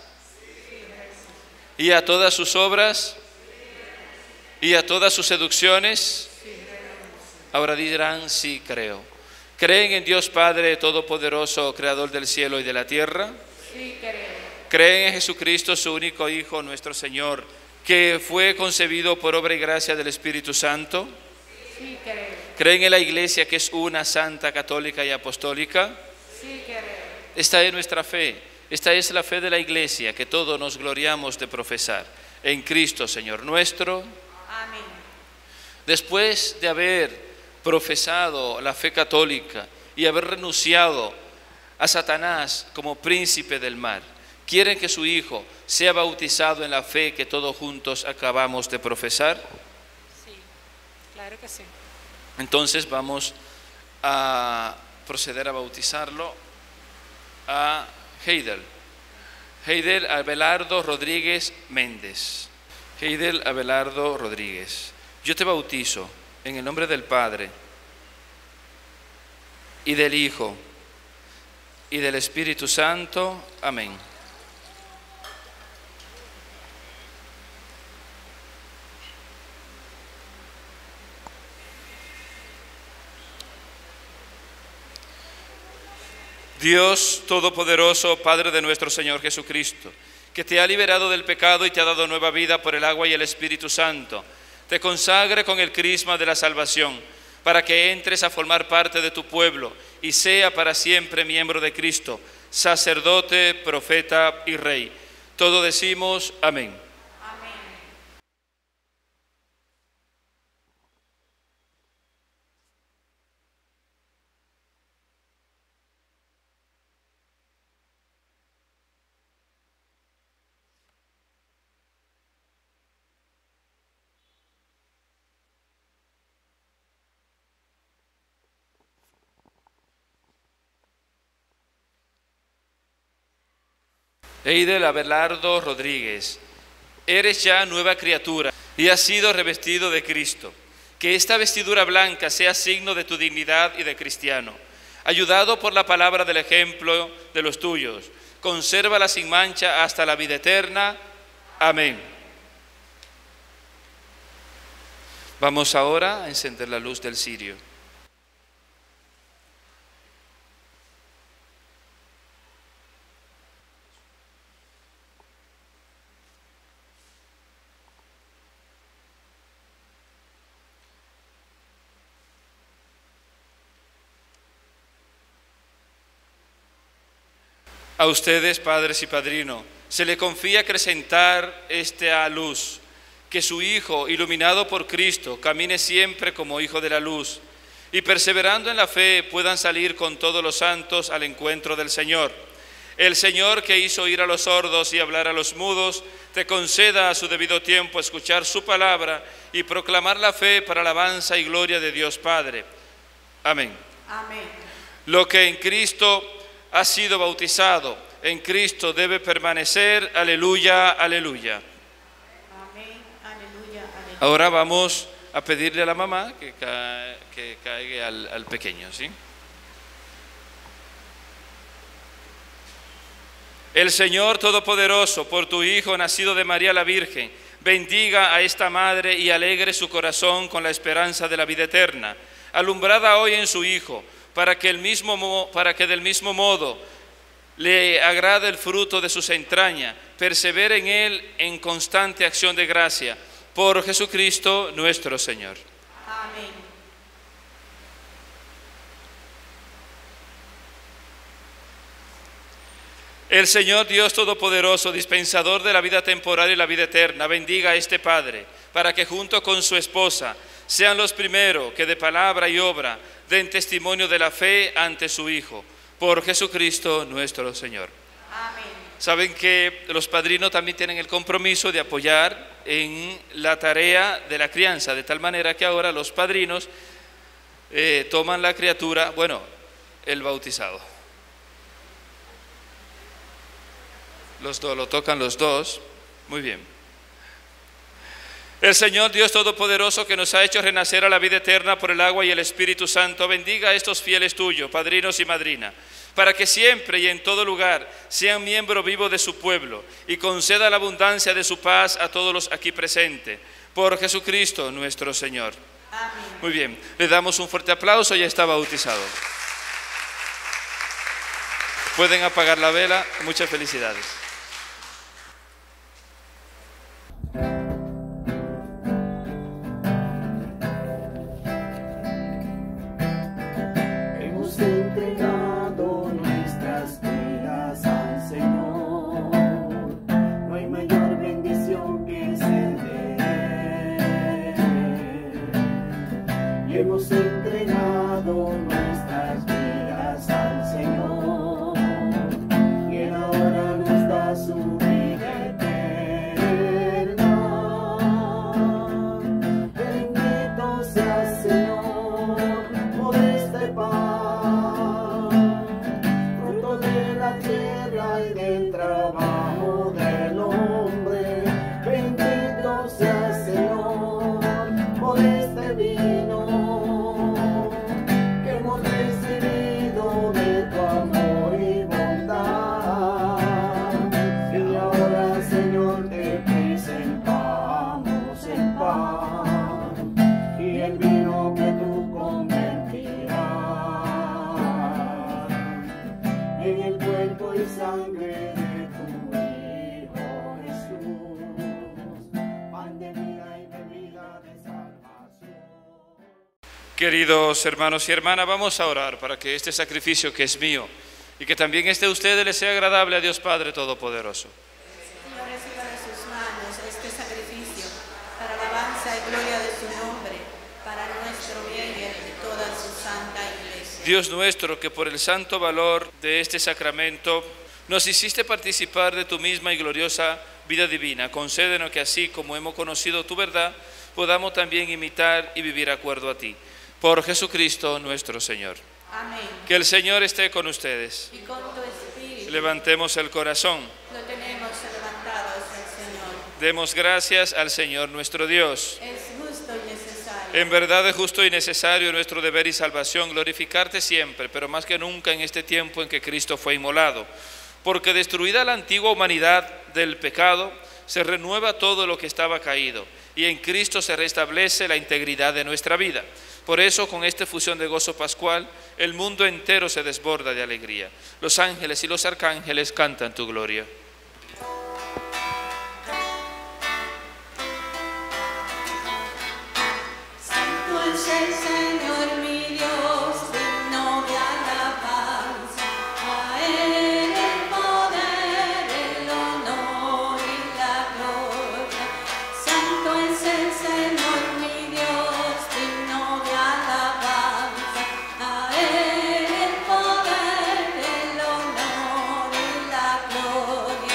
y a todas sus obras y a todas sus seducciones? Ahora dirán: sí, creo. ¿Creen en Dios Padre Todopoderoso, Creador del cielo y de la tierra? Sí, creo. ¿Creen en Jesucristo, su único Hijo, nuestro Señor, que fue concebido por obra y gracia del Espíritu Santo? Sí, creo. ¿Creen en la Iglesia, que es una, santa, católica y apostólica? Sí, creo. Esta es nuestra fe. Esta es la fe de la Iglesia, que todos nos gloriamos de profesar. En Cristo, Señor nuestro. Amén. Después de haber profesado la fe católica y haber renunciado a Satanás como príncipe del mal, ¿quieren que su hijo sea bautizado en la fe que todos juntos acabamos de profesar? Sí, claro que sí. Entonces vamos a proceder a bautizarlo a Heidel Abelardo Rodríguez Méndez. Heidel Abelardo Rodríguez, yo te bautizo en el nombre del Padre y del Hijo y del Espíritu Santo. Amén. Dios Todopoderoso, Padre de nuestro Señor Jesucristo, que te ha liberado del pecado y te ha dado nueva vida por el agua y el Espíritu Santo, te consagre con el crisma de la salvación, para que entres a formar parte de tu pueblo y sea para siempre miembro de Cristo, sacerdote, profeta y rey. Todos decimos amén. Heidel Abelardo Rodríguez, eres ya nueva criatura y has sido revestido de Cristo. Que esta vestidura blanca sea signo de tu dignidad y de cristiano. Ayudado por la palabra del ejemplo de los tuyos, consérvala sin mancha hasta la vida eterna. Amén. Vamos ahora a encender la luz del cirio. A ustedes, padres y padrinos, se le confía acrecentar esta luz, que su Hijo, iluminado por Cristo, camine siempre como Hijo de la luz, y perseverando en la fe puedan salir con todos los santos al encuentro del Señor. El Señor, que hizo oír a los sordos y hablar a los mudos, te conceda a su debido tiempo escuchar su palabra y proclamar la fe para alabanza y gloria de Dios Padre. Amén. Amén. Lo que en Cristo ha sido bautizado, en Cristo debe permanecer. Aleluya, aleluya. Amén, aleluya, aleluya. Ahora vamos a pedirle a la mamá que caiga al pequeño, ¿sí? El Señor Todopoderoso, por tu Hijo nacido de María la Virgen, bendiga a esta madre y alegre su corazón con la esperanza de la vida eterna, alumbrada hoy en su Hijo, para que del mismo modo le agrade el fruto de sus entrañas, persevere en él en constante acción de gracia, por Jesucristo nuestro Señor. Amén. El Señor Dios Todopoderoso, dispensador de la vida temporal y la vida eterna, bendiga a este Padre, para que junto con su esposa sean los primeros que de palabra y obra den testimonio de la fe ante su Hijo, por Jesucristo nuestro Señor. Amén. Saben que los padrinos también tienen el compromiso de apoyar en la tarea de la crianza, de tal manera que ahora los padrinos toman la criatura, bueno, el bautizado. Los dos, lo tocan los dos. Muy bien. El Señor Dios Todopoderoso, que nos ha hecho renacer a la vida eterna por el agua y el Espíritu Santo, bendiga a estos fieles tuyos, padrinos y madrina, para que siempre y en todo lugar sean miembro vivo de su pueblo y conceda la abundancia de su paz a todos los aquí presentes. Por Jesucristo nuestro Señor. Amén. Muy bien, le damos un fuerte aplauso, ya está bautizado. Pueden apagar la vela, muchas felicidades. Hemos entregado nuestras vidas al Señor. No hay mayor bendición que servir. Y hemos entregado nuestras vidas al Señor. Y Él ahora nos da su vida eterna. Bendito sea Señor por este pan, fruto de la tierra y del trabajo del hombre. Bendito sea Señor por este vino que hemos recibido de tu amor y bondad. Y ahora, Señor, te presentamos el pan y el vino que tú convertirás en el cuerpo y sangre de tu Hijo Jesús, pan de vida y bebida de salvación. Queridos hermanos y hermanas, vamos a orar para que este sacrificio que es mío y que también este de ustedes les sea agradable a Dios Padre Todopoderoso. Señor, reciba de sus manos este sacrificio para alabanza y gloria de su nombre, para nuestro bien y el de toda su santa iglesia. Dios nuestro, que por el santo valor de este sacramento nos hiciste participar de tu misma y gloriosa vida divina, concédenos que así como hemos conocido tu verdad, podamos también imitar y vivir de acuerdo a ti. Por Jesucristo nuestro Señor. Amén. Que el Señor esté con ustedes. Y con tu espíritu. Levantemos el corazón. Lo tenemos levantado hacia el Señor. Demos gracias al Señor nuestro Dios. Es justo y necesario. En verdad es justo y necesario nuestro deber y salvación glorificarte siempre, pero más que nunca en este tiempo en que Cristo fue inmolado. Porque destruida la antigua humanidad del pecado, se renueva todo lo que estaba caído, y en Cristo se restablece la integridad de nuestra vida. Por eso, con esta fusión de gozo pascual, el mundo entero se desborda de alegría. Los ángeles y los arcángeles cantan tu gloria. Santo es el Señor mi Dios, digno de alabanza. A Él el poder, el honor y la gloria. Santo es el Señor mi Dios, digno de alabanza. A Él el poder, el honor y la gloria.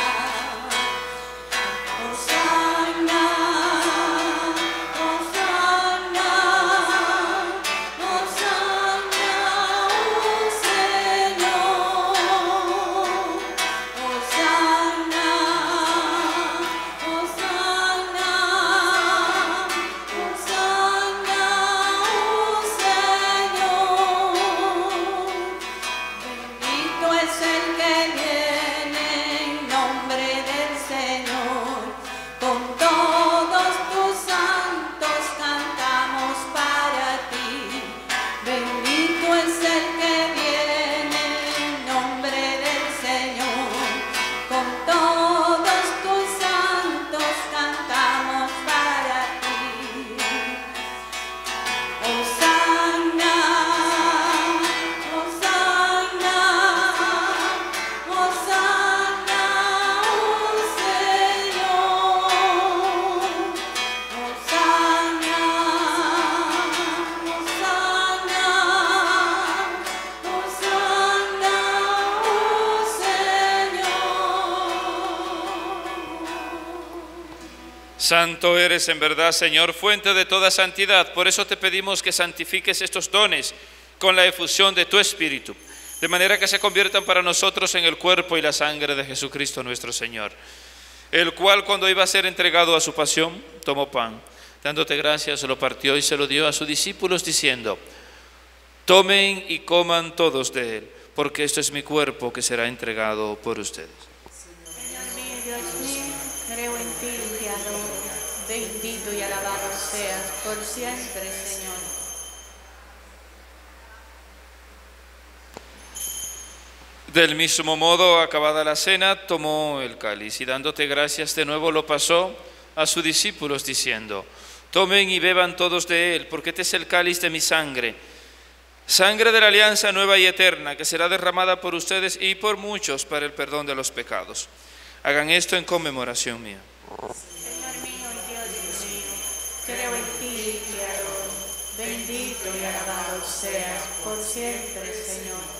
Santo eres en verdad, Señor, fuente de toda santidad. Por eso te pedimos que santifiques estos dones con la efusión de tu Espíritu, de manera que se conviertan para nosotros en el cuerpo y la sangre de Jesucristo nuestro Señor, el cual, cuando iba a ser entregado a su pasión, tomó pan, dándote gracias, lo partió y se lo dio a sus discípulos, diciendo: tomen y coman todos de él, porque esto es mi cuerpo que será entregado por ustedes. Señor mío, Dios mío, creo en ti y te adoro. Bendito y alabado seas por siempre, Señor. Del mismo modo, acabada la cena, tomó el cáliz y dándote gracias de nuevo lo pasó a sus discípulos diciendo: tomen y beban todos de él, porque este es el cáliz de mi sangre, sangre de la alianza nueva y eterna, que será derramada por ustedes y por muchos para el perdón de los pecados. Hagan esto en conmemoración mía. Señor mío y Dios mío, creo en ti y te adoro. Bendito y alabado seas por siempre, Señor.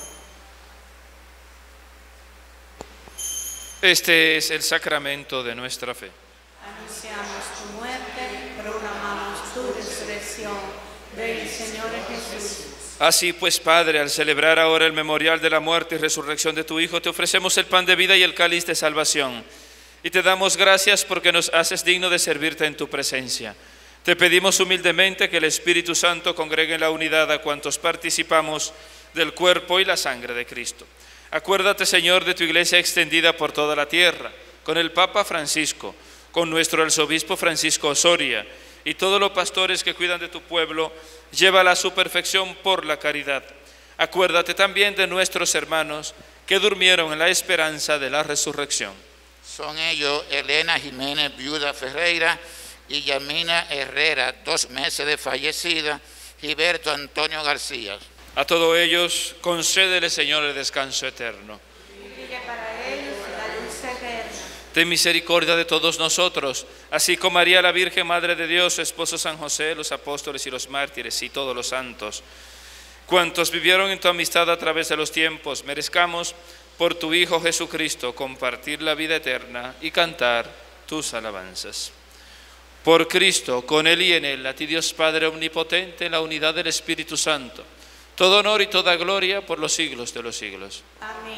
Este es el sacramento de nuestra fe. Anunciamos tu muerte, proclamamos tu resurrección. Ven, Señor Jesús. Así pues, Padre, al celebrar ahora el memorial de la muerte y resurrección de tu Hijo, te ofrecemos el pan de vida y el cáliz de salvación. Y te damos gracias porque nos haces digno de servirte en tu presencia. Te pedimos humildemente que el Espíritu Santo congregue en la unidad a cuantos participamos del cuerpo y la sangre de Cristo. Acuérdate, Señor, de tu iglesia extendida por toda la tierra, con el Papa Francisco, con nuestro arzobispo Francisco Osoria y todos los pastores que cuidan de tu pueblo. Llévala a su perfección por la caridad. Acuérdate también de nuestros hermanos que durmieron en la esperanza de la resurrección. Son ellos Elena Jiménez, viuda Ferreira, y Yamina Herrera, 2 meses de fallecida, Gilberto Antonio García. A todos ellos, concédele, Señor, el descanso eterno. Brille para ellos la luz eterna. Ten misericordia de todos nosotros, así como María la Virgen, Madre de Dios, su esposo San José, los apóstoles y los mártires y todos los santos, cuantos vivieron en tu amistad a través de los tiempos, merezcamos por tu Hijo Jesucristo compartir la vida eterna y cantar tus alabanzas. Por Cristo, con Él y en Él, a ti Dios Padre omnipotente, en la unidad del Espíritu Santo, todo honor y toda gloria por los siglos de los siglos. Amén.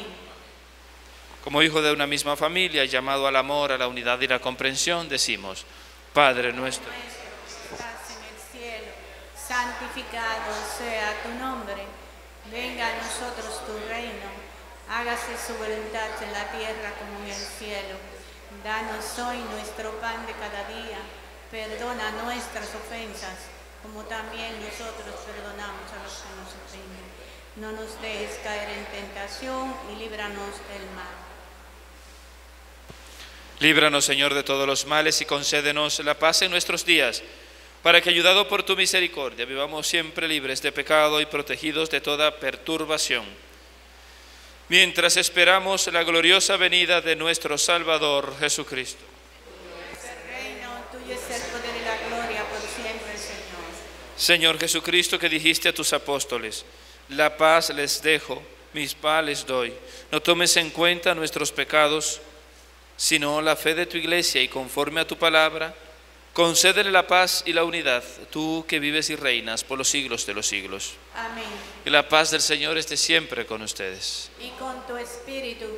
Como hijo de una misma familia, llamado al amor, a la unidad y la comprensión, decimos: Padre nuestro, que estás en el cielo, santificado sea tu nombre. Venga a nosotros tu reino. Hágase su voluntad en la tierra como en el cielo. Danos hoy nuestro pan de cada día. Perdona nuestras ofensas, como también nosotros perdonamos a los que nos ofenden. No nos dejes caer en tentación y líbranos del mal. líbranos, Señor, de todos los males y concédenos la paz en nuestros días, para que, ayudado por tu misericordia, vivamos siempre libres de pecado y protegidos de toda perturbación, mientras esperamos la gloriosa venida de nuestro Salvador Jesucristo. Tuyo es el poder y la gloria por siempre, Señor. Señor Jesucristo, que dijiste a tus apóstoles: la paz les dejo, mis paz les doy. No tomes en cuenta nuestros pecados, sino la fe de tu iglesia, y conforme a tu palabra, concédele la paz y la unidad, tú que vives y reinas por los siglos de los siglos. Amén. Que la paz del Señor esté siempre con ustedes. Y con tu espíritu.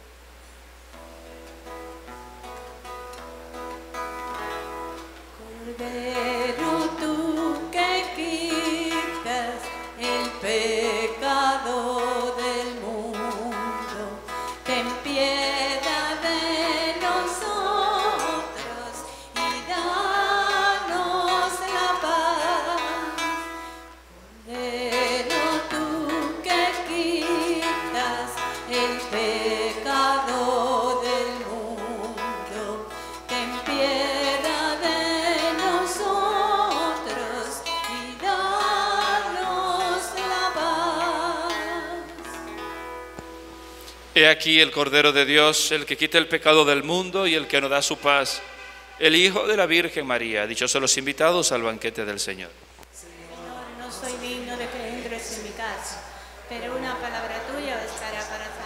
Cordero, tú que quitas el pecado del mundo, ten piedad de nosotros y danos la paz. Cordero, tú que quitas el pecado del mundo, ten piedad de nosotros y danos la paz. He aquí el Cordero de Dios, el que quita el pecado del mundo y el que nos da su paz, el Hijo de la Virgen María. Dichosos los invitados al banquete del Señor. Señor, no soy digno de que entres en mi casa, pero una palabra tuya bastará para sanar.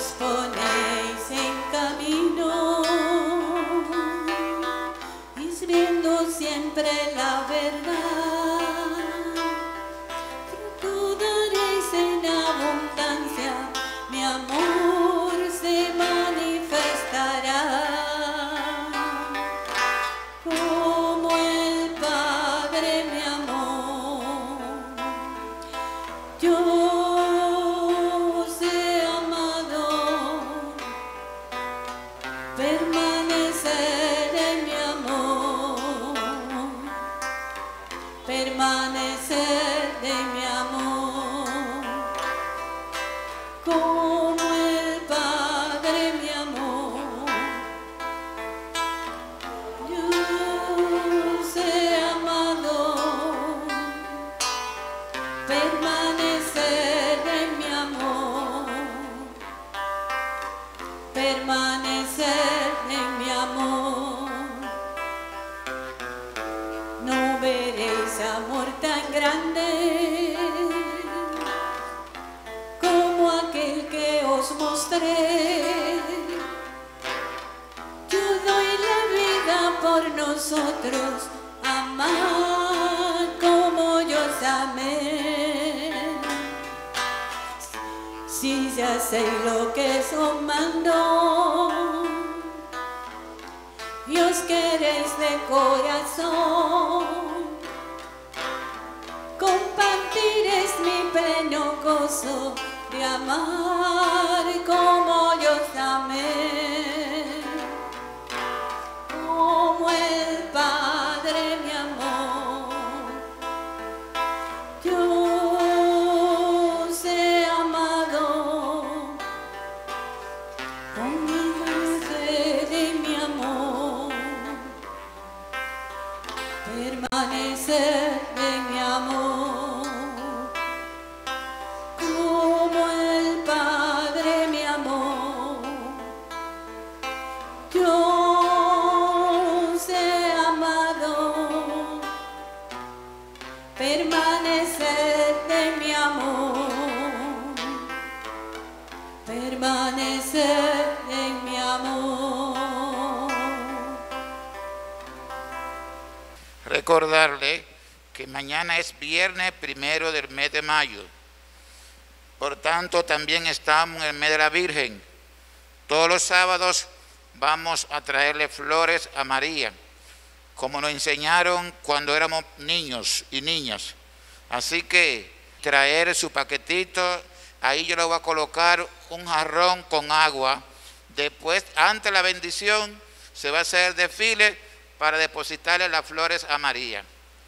ponéis en camino, viendo siempre la verdad, fruto daréis en abundancia, mi amor se manifestará. Como el Padre me amó, yo os he amado, permanecer en mi amor, permanecer en mi amor, como el Padre me amó. Yo he amado, permanecer en mi amor, permanecer en mi amor. No veréis amor tan grande como aquel que os mostré. Yo doy la vida por nosotros, amar como yo os amé. Si ya hacéis lo que os mando y os queréis de corazón, compartiréis mi pleno gozo de amar como yo os amé. Como el Padre me amó, yo os he amado, permanecer en mi amor, permanecer en mi amor. Como el Padre me amó, yo os he amado, permanecer en mi amor, permanecer en mi amor. Recordarle que mañana es viernes 1 del mes de mayo. Por tanto, también estamos en el mes de la Virgen. Todos los sábados vamos a traerle flores a María, como nos enseñaron cuando éramos niños y niñas. Así que traer su paquetito, ahí yo le voy a colocar un jarrón con agua. Después, antes de la bendición, se va a hacer el desfile para depositarle las flores a María.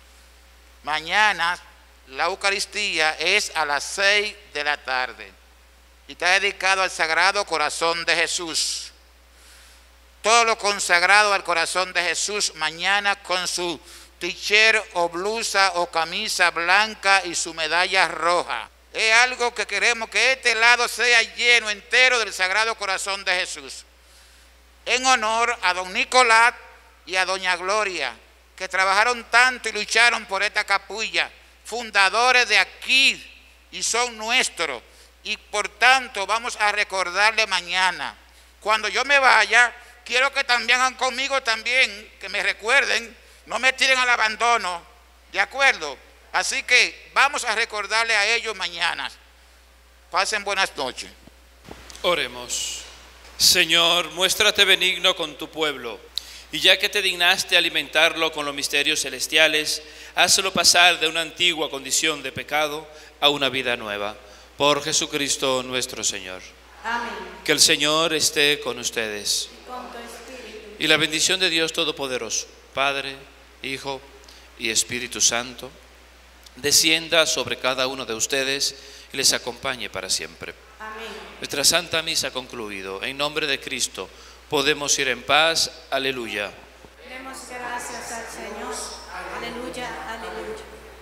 Mañana la Eucaristía es a las 6 de la tarde y está dedicado al Sagrado Corazón de Jesús. Todo lo consagrado al corazón de Jesús mañana con su t-shirt o blusa o camisa blanca y su medalla roja. Es algo que queremos que este lado sea lleno entero del Sagrado Corazón de Jesús. En honor a don Nicolás y a doña Gloria, que trabajaron tanto y lucharon por esta capilla, fundadores de aquí y son nuestros. Y por tanto vamos a recordarle mañana. Cuando yo me vaya, quiero que también hagan conmigo también, que me recuerden, no me tiren al abandono, ¿de acuerdo? Así que vamos a recordarle a ellos mañana. Pasen buenas noches. Oremos. Señor, muéstrate benigno con tu pueblo, y ya que te dignaste alimentarlo con los misterios celestiales, hazlo pasar de una antigua condición de pecado a una vida nueva. Por Jesucristo nuestro Señor. Amén. Que el Señor esté con ustedes. Y con tu espíritu. Y la bendición de Dios Todopoderoso, Padre, Hijo y Espíritu Santo, descienda sobre cada uno de ustedes y les acompañe para siempre. Amén. Nuestra Santa Misa ha concluido. En nombre de Cristo podemos ir en paz. Aleluya. Demos gracias al Señor. Aleluya, aleluya.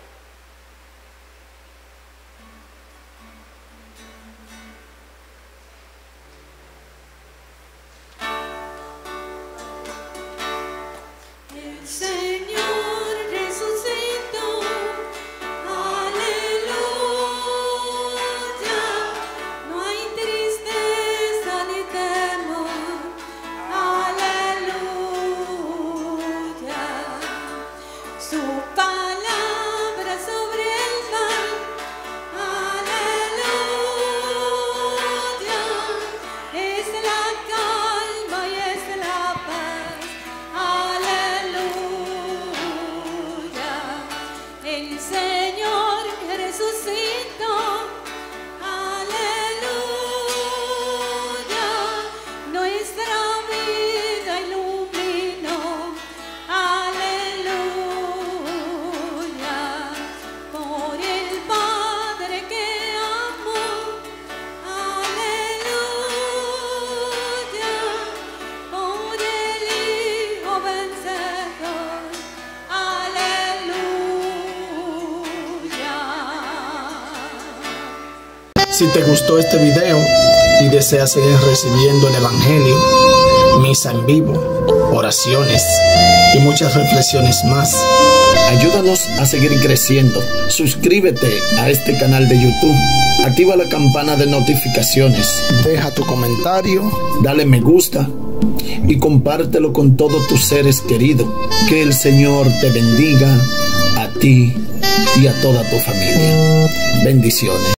El Señor resucitó. Aleluya. No hay tristeza Si te gustó este video y deseas seguir recibiendo el Evangelio, misa en vivo, oraciones y muchas reflexiones más, ayúdanos a seguir creciendo. Suscríbete a este canal de YouTube, activa la campana de notificaciones, deja tu comentario, dale me gusta y compártelo con todos tus seres queridos. Que el Señor te bendiga a ti y a toda tu familia. Bendiciones.